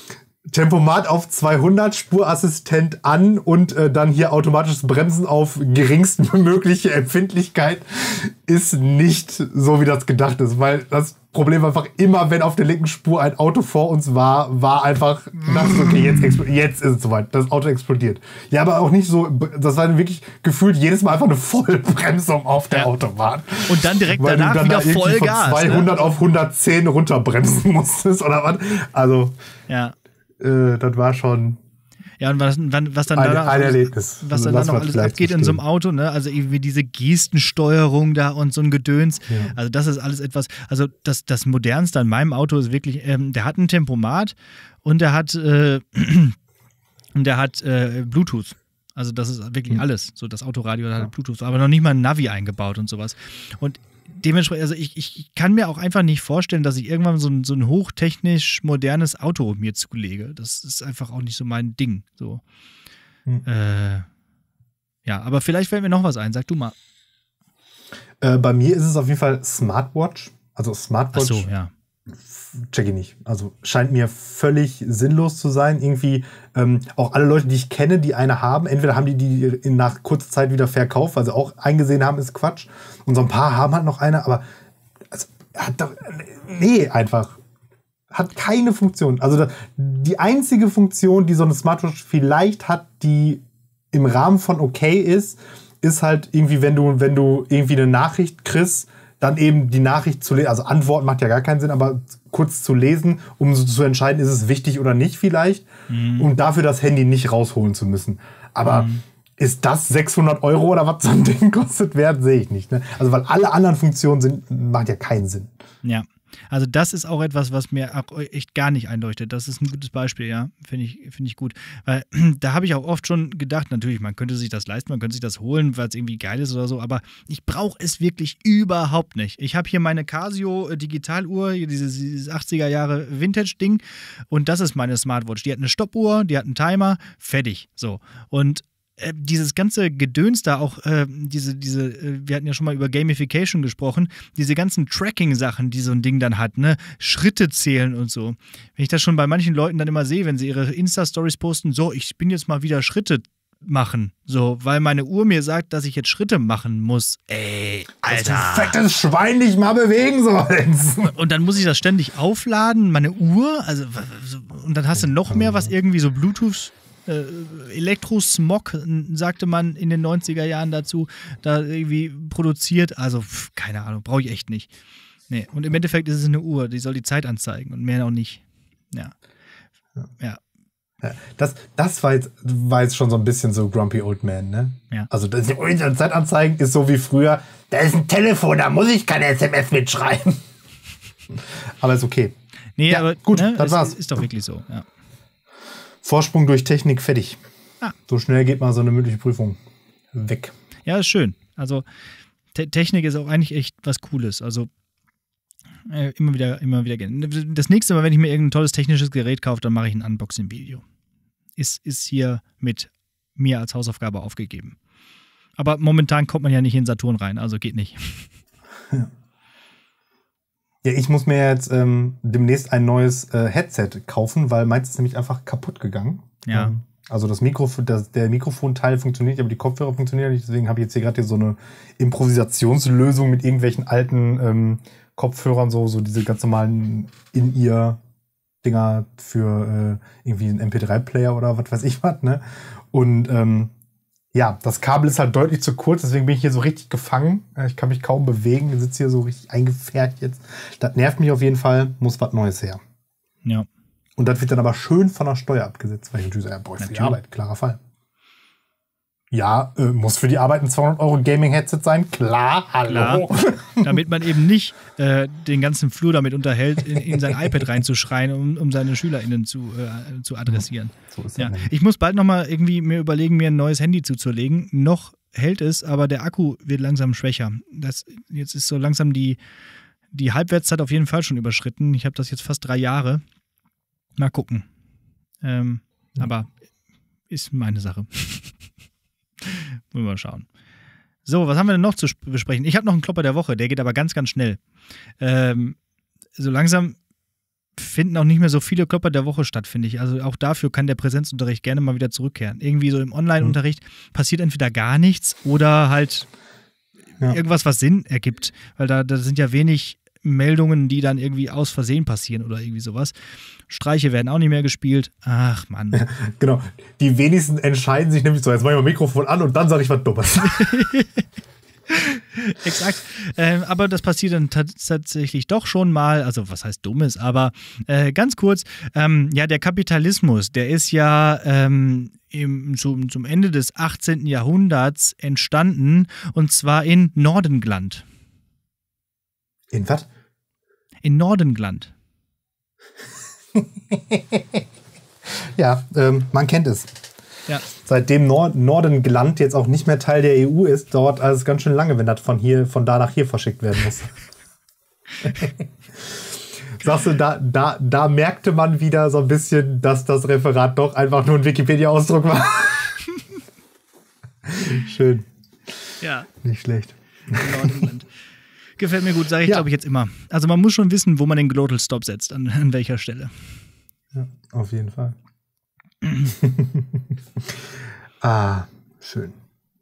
Tempomat auf zweihundert, Spurassistent an und äh, dann hier automatisches Bremsen auf geringstmögliche Empfindlichkeit ist nicht so, wie das gedacht ist. Weil das Problem einfach immer, wenn auf der linken Spur ein Auto vor uns war, war einfach, dachte ich, okay, jetzt, jetzt ist es soweit, das Auto explodiert. Ja, aber auch nicht so, das war wirklich gefühlt jedes Mal einfach eine Vollbremsung auf der ja. Autobahn. Und dann direkt weil danach du dann wieder da Vollgas. Von zweihundert ne? auf hundertzehn runterbremsen musstest oder was. Also, ja. äh, das war schon... Ja, und was, was dann ein, da ein Erlebnis. Was dann da noch alles abgeht in so einem Auto, ne? Also irgendwie diese Gestensteuerung da und so ein Gedöns. Ja. Also das ist alles etwas, also das, das Modernste an meinem Auto ist wirklich, ähm, der hat ein Tempomat und der hat, äh, und der hat äh, Bluetooth. Also das ist wirklich mhm. alles. So das Autoradio hat ja. Bluetooth, aber noch nicht mal ein Navi eingebaut und sowas. Und dementsprechend, also ich, ich kann mir auch einfach nicht vorstellen, dass ich irgendwann so ein, so ein hochtechnisch modernes Auto mir zulege. Das ist einfach auch nicht so mein Ding. So. Hm. Äh, ja, aber vielleicht fällt mir noch was ein. Sag du mal. Äh, bei mir ist es auf jeden Fall Smartwatch. Also Smartwatch. Ach so, ja. Check ich nicht. Also scheint mir völlig sinnlos zu sein. Irgendwie ähm, auch alle Leute, die ich kenne, die eine haben, entweder haben die die in, nach kurzer Zeit wieder verkauft, weil sie auch eingesehen haben, ist Quatsch. Und so ein paar haben halt noch eine, aber also, hat doch, nee, einfach. Hat keine Funktion. Also das, die einzige Funktion, die so eine Smartwatch vielleicht hat, die im Rahmen von okay ist, ist halt irgendwie, wenn du, wenn du irgendwie eine Nachricht kriegst, dann eben die Nachricht zu lesen, also Antworten macht ja gar keinen Sinn, aber kurz zu lesen, um so zu entscheiden, ist es wichtig oder nicht vielleicht, mhm. und dafür das Handy nicht rausholen zu müssen. Aber mhm. ist das sechshundert Euro oder was so ein Ding kostet wert, sehe ich nicht. Ne? Also weil alle anderen Funktionen sind, macht ja keinen Sinn. Ja. Also das ist auch etwas, was mir auch echt gar nicht einleuchtet. Das ist ein gutes Beispiel, ja, finde ich, finde ich gut. Weil da habe ich auch oft schon gedacht, natürlich, man könnte sich das leisten, man könnte sich das holen, weil es irgendwie geil ist oder so, aber ich brauche es wirklich überhaupt nicht. Ich habe hier meine Casio Digitaluhr, dieses, dieses achtziger Jahre Vintage-Ding, und das ist meine Smartwatch. Die hat eine Stoppuhr, die hat einen Timer, fertig. So. Und dieses ganze Gedöns da auch, äh, diese, diese, äh, wir hatten ja schon mal über Gamification gesprochen, diese ganzen Tracking-Sachen, die so ein Ding dann hat, ne, Schritte zählen und so. Wenn ich das schon bei manchen Leuten dann immer sehe, wenn sie ihre Insta-Stories posten, so, ich bin jetzt mal wieder Schritte machen, so, weil meine Uhr mir sagt, dass ich jetzt Schritte machen muss. Ey, Alter. Das fettes Schwein nicht mal bewegen sollst. Und dann muss ich das ständig aufladen, meine Uhr, also, und dann hast du noch mehr, was irgendwie so Bluetooth Äh, Elektrosmog, sagte man in den neunziger Jahren dazu, da irgendwie produziert. Also, pf, keine Ahnung, brauche ich echt nicht. Nee. Und im Endeffekt ist es eine Uhr, die soll die Zeit anzeigen und mehr auch nicht. Ja. Ja. ja das, das war, jetzt, war jetzt schon so ein bisschen so Grumpy Old Man, ne? Ja. Also, das die Zeit anzeigen ist so wie früher, da ist ein Telefon, da muss ich keine S M S mitschreiben. Aber ist okay. Nee, ja, aber gut, ne, das ist, war's. Ist doch wirklich so, ja. Vorsprung durch Technik, fertig. Ah. So schnell geht mal so eine mündliche Prüfung weg. Ja, ist schön. Also Te- Technik ist auch eigentlich echt was Cooles. Also äh, immer wieder, immer wieder gerne. Das nächste Mal, wenn ich mir irgendein tolles technisches Gerät kaufe, dann mache ich ein Unboxing-Video. Ist, ist hier mit mir als Hausaufgabe aufgegeben. Aber momentan kommt man ja nicht in Saturn rein, also geht nicht. Ja. Ja, ich muss mir jetzt ähm, demnächst ein neues äh, Headset kaufen, weil meins ist nämlich einfach kaputt gegangen. Ja. Ähm, also das Mikrofon, das, der Mikrofonteil funktioniert, aber die Kopfhörer funktionieren nicht. Deswegen habe ich jetzt hier gerade so eine Improvisationslösung mit irgendwelchen alten ähm, Kopfhörern, so, so diese ganz normalen In-Ear-Dinger für äh, irgendwie einen M P drei Player oder was weiß ich was, ne? Und ähm, ja, das Kabel ist halt deutlich zu kurz, deswegen bin ich hier so richtig gefangen. Ich kann mich kaum bewegen, ich sitze hier so richtig eingefährt jetzt. Das nervt mich auf jeden Fall, muss was Neues her. Ja. Und das wird dann aber schön von der Steuer abgesetzt, weil ich natürlich sage, ja, boah, für die Arbeit, klarer Fall. Ja, äh, muss für die Arbeit ein zweihundert Euro Gaming-Headset sein? Klar, hallo. Klar. Damit man eben nicht äh, den ganzen Flur damit unterhält, in, in sein iPad reinzuschreien, um, um seine SchülerInnen zu, äh, zu adressieren. So ist ja. Ich muss bald nochmal irgendwie mir überlegen, mir ein neues Handy zuzulegen. Noch hält es, aber der Akku wird langsam schwächer. Das, jetzt ist so langsam die, die Halbwertszeit auf jeden Fall schon überschritten. Ich habe das jetzt fast drei Jahre. Mal gucken. Ähm, ja. Aber ist meine Sache. Wollen wir mal schauen. So, was haben wir denn noch zu besprechen? Ich habe noch einen Klopper der Woche, der geht aber ganz, ganz schnell. Ähm, so langsam finden auch nicht mehr so viele Klopper der Woche statt, finde ich. Also auch dafür kann der Präsenzunterricht gerne mal wieder zurückkehren. Irgendwie so im Online-Unterricht mhm. passiert entweder gar nichts oder halt ja. irgendwas, was Sinn ergibt. Weil da, da sind ja wenig Meldungen, die dann irgendwie aus Versehen passieren oder irgendwie sowas. Streiche werden auch nicht mehr gespielt. Ach, Mann. Ja, genau. Die wenigsten entscheiden sich nämlich so, jetzt mach ich mal Mikrofon an und dann sage ich was Dummes. Exakt. Ähm, aber das passiert dann tatsächlich doch schon mal. Also, was heißt Dummes? Aber äh, ganz kurz, ähm, ja, der Kapitalismus, der ist ja ähm, im, zum, zum Ende des achtzehnten Jahrhunderts entstanden und zwar in Nordengland. In was? In Nordengland. Ja, ähm, man kennt es. Ja. Seitdem Nord- Nordengland jetzt auch nicht mehr Teil der E U ist, dauert alles ganz schön lange, wenn das von hier, von da nach hier verschickt werden muss. Sagst du, da, da, da merkte man wieder so ein bisschen, dass das Referat doch einfach nur ein Wikipedia-Ausdruck war. Schön. Ja. Nicht schlecht. Nordengland. Gefällt mir gut, sage ich, ja. glaube ich, jetzt immer. Also man muss schon wissen, wo man den Glottal Stop setzt, an, an welcher Stelle. Ja, auf jeden Fall. Ah, schön.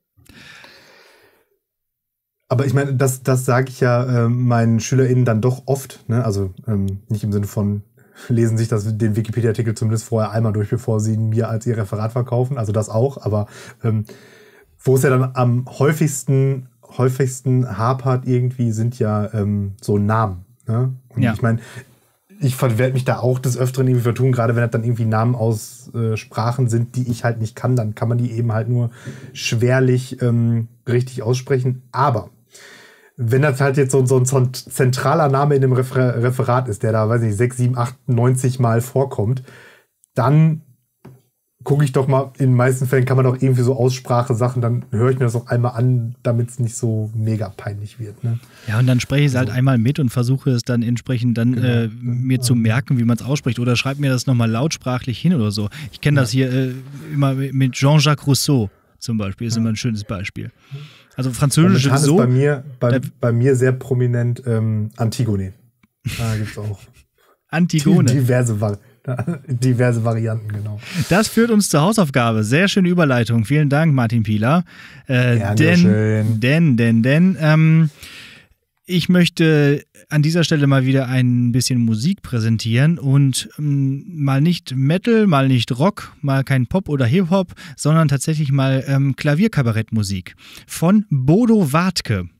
Aber ich meine, das, das sage ich ja äh, meinen SchülerInnen dann doch oft, ne? Also ähm, nicht im Sinne von, lesen sich das, den Wikipedia-Artikel zumindest vorher einmal durch, bevor sie mir als ihr Referat verkaufen, also das auch, aber ähm, wo es ja dann am häufigsten, häufigsten hapert irgendwie, sind ja ähm, so Namen. Ne? Und ja. ich meine, ich werde mich da auch des Öfteren irgendwie vertun, gerade wenn das dann irgendwie Namen aus äh, Sprachen sind, die ich halt nicht kann, dann kann man die eben halt nur schwerlich ähm, richtig aussprechen. Aber wenn das halt jetzt so, so, so ein zentraler Name in dem Refer- Referat ist, der da, weiß ich, sechs, sieben, acht, neunzig Mal vorkommt, dann gucke ich doch mal, in den meisten Fällen kann man doch irgendwie so Aussprache-Sachen, dann höre ich mir das auch einmal an, damit es nicht so mega peinlich wird. Ne? Ja, und dann spreche ich es halt einmal mit und versuche es dann entsprechend dann genau. äh, mir ja. zu merken, wie man es ausspricht. Oder schreibe mir das nochmal lautsprachlich hin oder so. Ich kenne ja. das hier äh, immer mit Jean-Jacques Rousseau zum Beispiel, ist ja. immer ein schönes Beispiel. Also französisch ist so. bei mir, bei, bei mir sehr prominent ähm, Antigone. Da gibt es auch Antigone. diverse Varianten. Diverse Varianten, genau. Das führt uns zur Hausaufgabe. Sehr schöne Überleitung. Vielen Dank, Martin Pieler. Äh, Gerne denn, schön. denn, denn, denn, ähm, ich möchte an dieser Stelle mal wieder ein bisschen Musik präsentieren und ähm, mal nicht Metal, mal nicht Rock, mal kein Pop oder Hip-Hop, sondern tatsächlich mal ähm, Klavierkabarettmusik von Bodo Wartke.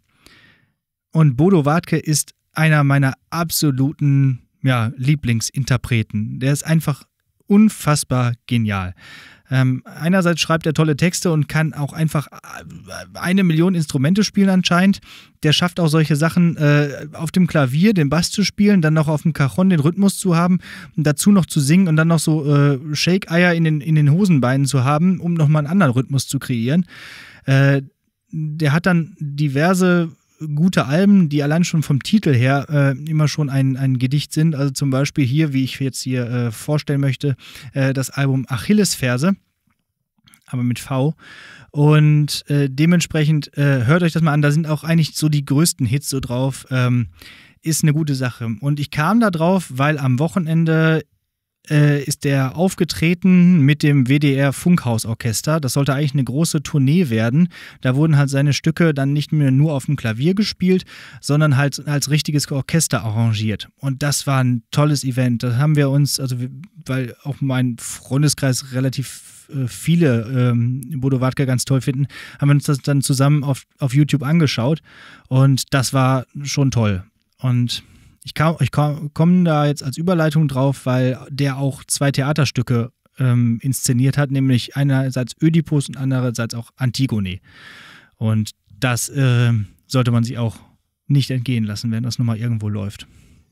Und Bodo Wartke ist einer meiner absoluten ja, Lieblingsinterpreten. Der ist einfach unfassbar genial. Ähm, einerseits schreibt er tolle Texte und kann auch einfach eine Million Instrumente spielen anscheinend. Der schafft auch solche Sachen, äh, auf dem Klavier den Bass zu spielen, dann noch auf dem Cajon den Rhythmus zu haben, und dazu noch zu singen und dann noch so äh, Shake-Eier in den, in den Hosenbeinen zu haben, um nochmal einen anderen Rhythmus zu kreieren. Äh, der hat dann diverse gute Alben, die allein schon vom Titel her äh, immer schon ein, ein Gedicht sind. Also zum Beispiel hier, wie ich jetzt hier äh, vorstellen möchte, äh, das Album Achillesferse, aber mit V. Und äh, dementsprechend äh, hört euch das mal an, da sind auch eigentlich so die größten Hits so drauf. Ähm, ist eine gute Sache. Und ich kam da drauf, weil am Wochenende äh, ist der aufgetreten mit dem W D R Funkhausorchester. Das sollte eigentlich eine große Tournee werden. Da wurden halt seine Stücke dann nicht mehr nur auf dem Klavier gespielt, sondern halt als richtiges Orchester arrangiert. Und das war ein tolles Event. Da haben wir uns, also weil auch mein Freundeskreis relativ äh, viele ähm, Bodo Wartke ganz toll finden, haben wir uns das dann zusammen auf, auf YouTube angeschaut. Und das war schon toll. Und Ich, ich komme da jetzt als Überleitung drauf, weil der auch zwei Theaterstücke ähm, inszeniert hat, nämlich einerseits Ödipus und andererseits auch Antigone. Und das äh, sollte man sich auch nicht entgehen lassen, wenn das nochmal irgendwo läuft.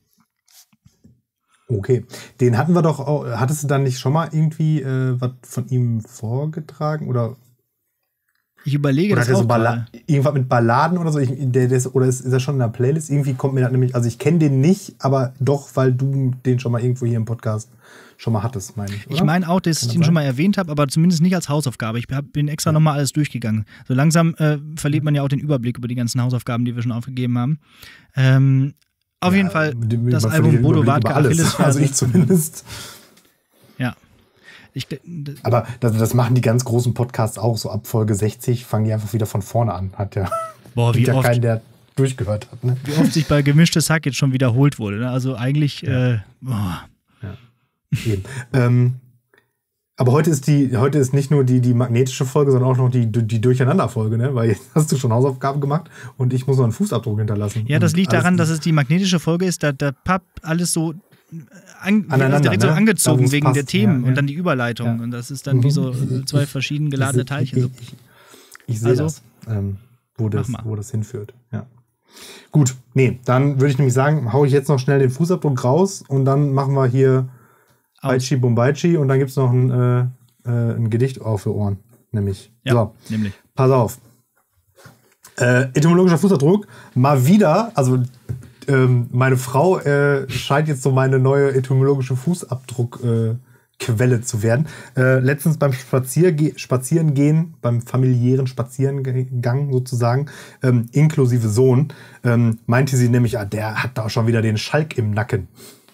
Okay, den hatten wir doch auch, hattest du dann nicht schon mal irgendwie äh, was von ihm vorgetragen oder? Ich überlege oder das auch so Balla- irgendwas mit Balladen oder so. Ich, der, der ist, oder ist, ist er schon in der Playlist? Irgendwie kommt mir das nämlich, also ich kenne den nicht, aber doch, weil du den schon mal irgendwo hier im Podcast schon mal hattest, meine ich. Oder? Ich meine auch, dass ich den schon mal erwähnt habe, aber zumindest nicht als Hausaufgabe. Ich hab, bin extra ja. nochmal alles durchgegangen. So langsam äh, verliert man ja auch den Überblick über die ganzen Hausaufgaben, die wir schon aufgegeben haben. Ähm, Auf ja, jeden Fall dem, das Album Bodo Wartke, Achillesferse. Also ich zumindest. Ja. Ich, Aber das, das machen die ganz großen Podcasts auch. So ab Folge sechzig fangen die einfach wieder von vorne an. Hat ja, Boah, wie ja oft, keinen, der durchgehört hat. Ne? Wie oft sich bei Gemischtes Hack jetzt schon wiederholt wurde. Ne? Also eigentlich, ja. äh, boah. Ja. Eben. ähm, aber heute ist die, heute ist nicht nur die, die magnetische Folge, sondern auch noch die, die Durcheinander-Folge, ne? Weil jetzt hast du schon Hausaufgaben gemacht und ich muss noch einen Fußabdruck hinterlassen. Ja, das und liegt daran, dass es die magnetische Folge ist, da, da pappt alles so an, aneinander, direkt ne? so angezogen da, wegen passt. der Themen ja, ja. und dann die Überleitung. Ja. Und das ist dann wie so zwei verschieden geladene ich, Teilchen. Ich, ich, ich, ich sehe also, das, ähm, wo das, wo das hinführt. Ja. Gut, nee, dann würde ich nämlich sagen, hau ich jetzt noch schnell den Fußabdruck raus und dann machen wir hier Baichi Bombaichi und dann gibt es noch ein, äh, äh, ein Gedicht auf für Ohren. Nämlich. Ja, so, nämlich. Pass auf. Äh, etymologischer Fußabdruck. Mal wieder, also ähm, meine Frau äh, scheint jetzt so meine neue etymologische Fußabdruckquelle äh, zu werden. Äh, letztens beim Spazierge- Spazierengehen, beim familiären Spazierengang sozusagen, ähm, inklusive Sohn, ähm, meinte sie nämlich, ah, der hat da schon wieder den Schalk im Nacken.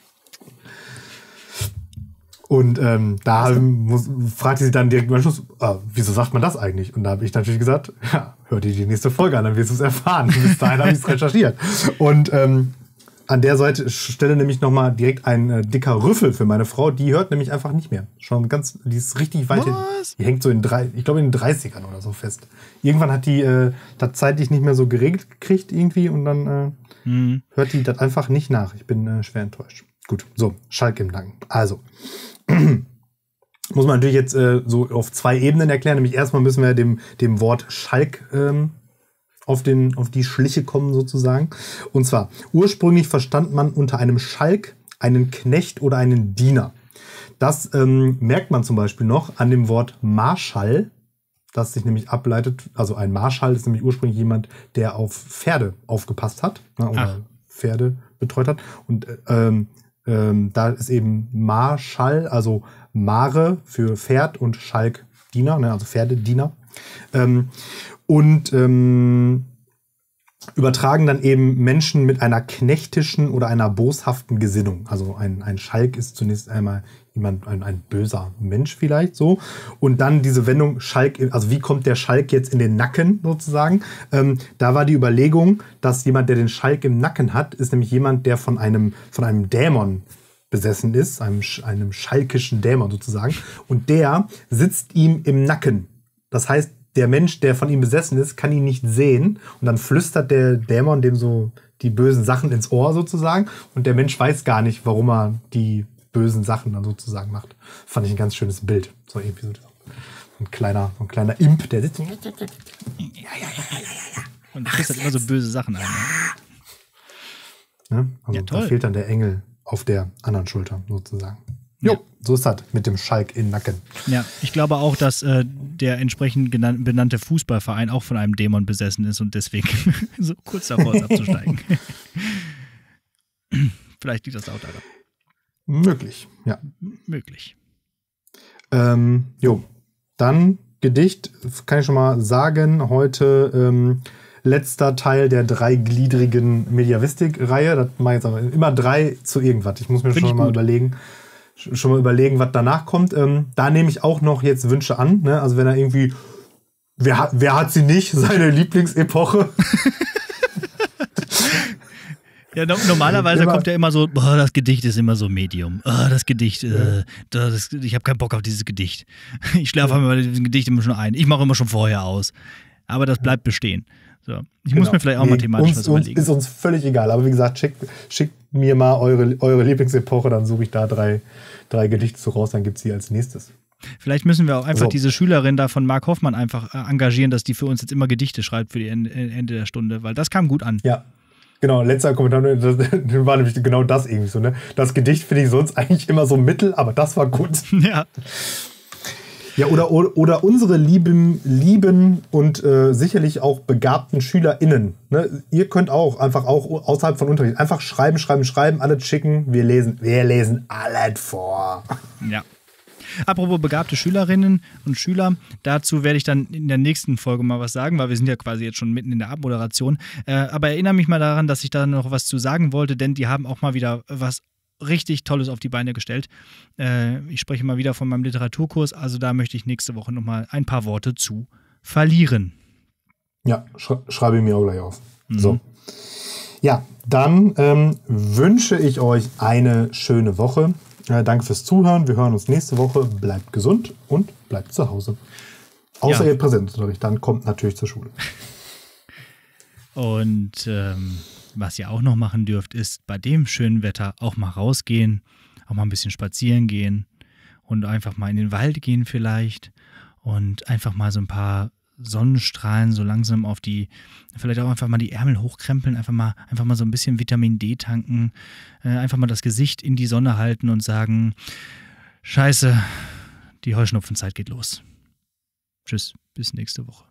Und ähm, da muss, fragte sie dann direkt im Anschluss, ah, wieso sagt man das eigentlich? Und da habe ich natürlich gesagt, ja, hör dir die nächste Folge an, dann wirst du es erfahren. Bis dahin habe ich es recherchiert. Und ähm, an der Seite Stelle nämlich nochmal direkt ein äh, dicker Rüffel für meine Frau. Die hört nämlich einfach nicht mehr. Schon ganz, die ist richtig weit hin. Die hängt so in drei, ich glaube in den dreißigern oder so fest. Irgendwann hat die äh, das zeitlich nicht mehr so geregelt gekriegt irgendwie und dann äh, mhm. hört die das einfach nicht nach. Ich bin äh, schwer enttäuscht. Gut, so, Schalk im Nacken. Also, muss man natürlich jetzt äh, so auf zwei Ebenen erklären. Nämlich erstmal müssen wir dem, dem Wort Schalk ähm, auf, den, auf die Schliche kommen sozusagen. Und zwar, ursprünglich verstand man unter einem Schalk einen Knecht oder einen Diener. Das ähm, merkt man zum Beispiel noch an dem Wort Marschall, das sich nämlich ableitet. Also ein Marschall ist nämlich ursprünglich jemand, der auf Pferde aufgepasst hat, ne, oder Ach. Pferde betreut hat. Und ähm, Ähm, da ist eben Marschall, also Mare für Pferd und Schalk Diener, ne, also Pferdediener. Ähm, und ähm, übertragen dann eben Menschen mit einer knechtischen oder einer boshaften Gesinnung. Also ein, ein Schalk ist zunächst einmal jemand, ein, ein böser Mensch vielleicht so. Und dann diese Wendung Schalk, also wie kommt der Schalk jetzt in den Nacken sozusagen? Ähm, da war die Überlegung, dass jemand, der den Schalk im Nacken hat, ist nämlich jemand, der von einem, von einem Dämon besessen ist, einem, einem schalkischen Dämon sozusagen. Und der sitzt ihm im Nacken. Das heißt, der Mensch, der von ihm besessen ist, kann ihn nicht sehen. Und dann flüstert der Dämon dem so die bösen Sachen ins Ohr sozusagen. Und der Mensch weiß gar nicht, warum er die bösen Sachen dann sozusagen macht. Fand ich ein ganz schönes Bild. So irgendwie so ein kleiner, ein kleiner Imp, der sitzt. Ja, ja, ja, ja, ja, ja. Und kriegst halt immer so böse Sachen ein. Ne? Also Ja, toll. Da fehlt dann der Engel auf der anderen Schulter sozusagen. Jo, Ja. so ist das mit dem Schalk im Nacken. Ja, ich glaube auch, dass äh, der entsprechend genan- benannte Fußballverein auch von einem Dämon besessen ist und deswegen so kurz davor ist abzusteigen. Vielleicht liegt das auch daran. Möglich, ja. Möglich. Ähm, jo, dann Gedicht, kann ich schon mal sagen, heute ähm, letzter Teil der dreigliedrigen Mediavistik-Reihe. Das mache ich jetzt aber immer drei zu irgendwas. Ich muss mir Find schon ich mal gut. überlegen, schon mal überlegen, was danach kommt. Ähm, da nehme ich auch noch jetzt Wünsche an. Ne? Also wenn er irgendwie, wer hat, wer hat sie nicht, seine Lieblingsepoche? Ja, no- normalerweise Immer- kommt ja immer so, boah, das Gedicht ist immer so Medium. Oh, das Gedicht, äh, das, ich habe keinen Bock auf dieses Gedicht. Ich schlafe immer bei diesem Gedicht immer schon ein. Ich mache immer schon vorher aus. Aber das bleibt bestehen. So. Ich muss Genau. mir vielleicht auch Nee, mathematisch uns, was uns überlegen. Ist uns völlig egal. Aber wie gesagt, schickt, schickt mir mal eure, eure Lieblingsepoche, dann suche ich da drei, drei Gedichte so raus, dann gibt es sie als nächstes. Vielleicht müssen wir auch einfach So. diese Schülerin da von Mark Hoffmann einfach äh, engagieren, dass die für uns jetzt immer Gedichte schreibt für die Ende, Ende der Stunde, weil das kam gut an. Ja, genau, letzter Kommentar, das, das war nämlich genau das irgendwie so. Ne? Das Gedicht finde ich sonst eigentlich immer so mittel, aber das war gut. Ja. Ja, oder, oder, oder unsere lieben, lieben und äh, sicherlich auch begabten SchülerInnen. Ne? Ihr könnt auch einfach auch außerhalb von Unterricht einfach schreiben, schreiben, schreiben, alles schicken. Wir lesen, wir lesen alles vor. Ja. Apropos begabte Schülerinnen und Schüler, dazu werde ich dann in der nächsten Folge mal was sagen, weil wir sind ja quasi jetzt schon mitten in der Abmoderation. Äh, aber erinnere mich mal daran, dass ich da noch was zu sagen wollte, denn die haben auch mal wieder was richtig Tolles auf die Beine gestellt. Äh, ich spreche mal wieder von meinem Literaturkurs, also da möchte ich nächste Woche nochmal ein paar Worte zu verlieren. Ja, sch- schreibe ich mir auch gleich auf. Mhm. So. Ja, dann ähm, wünsche ich euch eine schöne Woche. Äh, danke fürs Zuhören. Wir hören uns nächste Woche. Bleibt gesund und bleibt zu Hause. Außer Ja. ihr Präsenzunterricht, dann kommt natürlich zur Schule. Und ähm, was ihr auch noch machen dürft, ist bei dem schönen Wetter auch mal rausgehen, auch mal ein bisschen spazieren gehen und einfach mal in den Wald gehen vielleicht und einfach mal so ein paar Sonnenstrahlen so langsam auf die, vielleicht auch einfach mal die Ärmel hochkrempeln, einfach mal, einfach mal so ein bisschen Vitamin D tanken, äh, einfach mal das Gesicht in die Sonne halten und sagen, Scheiße, die Heuschnupfenzeit geht los. Tschüss, bis nächste Woche.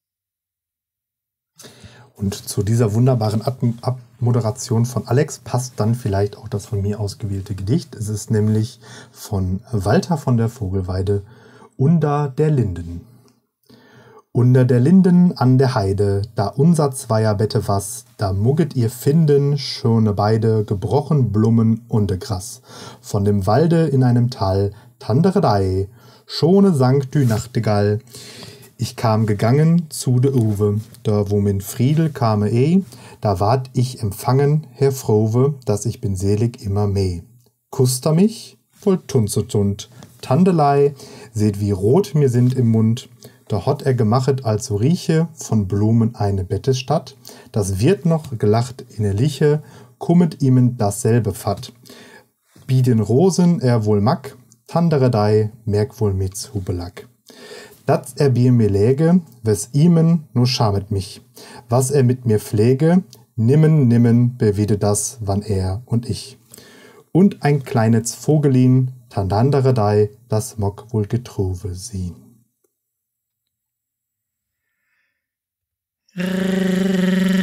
Und zu dieser wunderbaren Ab- Abmoderation von Alex passt dann vielleicht auch das von mir ausgewählte Gedicht. Es ist nämlich von Walter von der Vogelweide, Under der Linden. Unter der Linden an der Heide, da unser zweier Bette was, da mugget ihr finden, schöne beide, gebrochen Blummen und de Gras. Von dem Walde in einem Tal, Tanderedei, schone sang dü Nachtigall. Ich kam gegangen zu de Uwe, da wo min Friedel kame eh, da ward ich empfangen, Herr Frove, dass ich bin selig immer meh. Kuster mich, voll tunzutund, Tandelei, seht wie rot mir sind im Mund, da hott er gemachet also rieche von Blumen eine Bettestadt, das wird noch gelacht in der Liche, kummet ihm dasselbe Fatt. Bieden Rosen er wohl mack, Tanderedei merk wohl mit zu Belack. Dat er bi mir läge, wes imen nur schamet mich, was er mit mir pflege, nimmen, nimmen, bewide das, wann er und ich. Und ein kleines Vogelin, Tanderedei, das mock wohl getruve sie. Rrrr.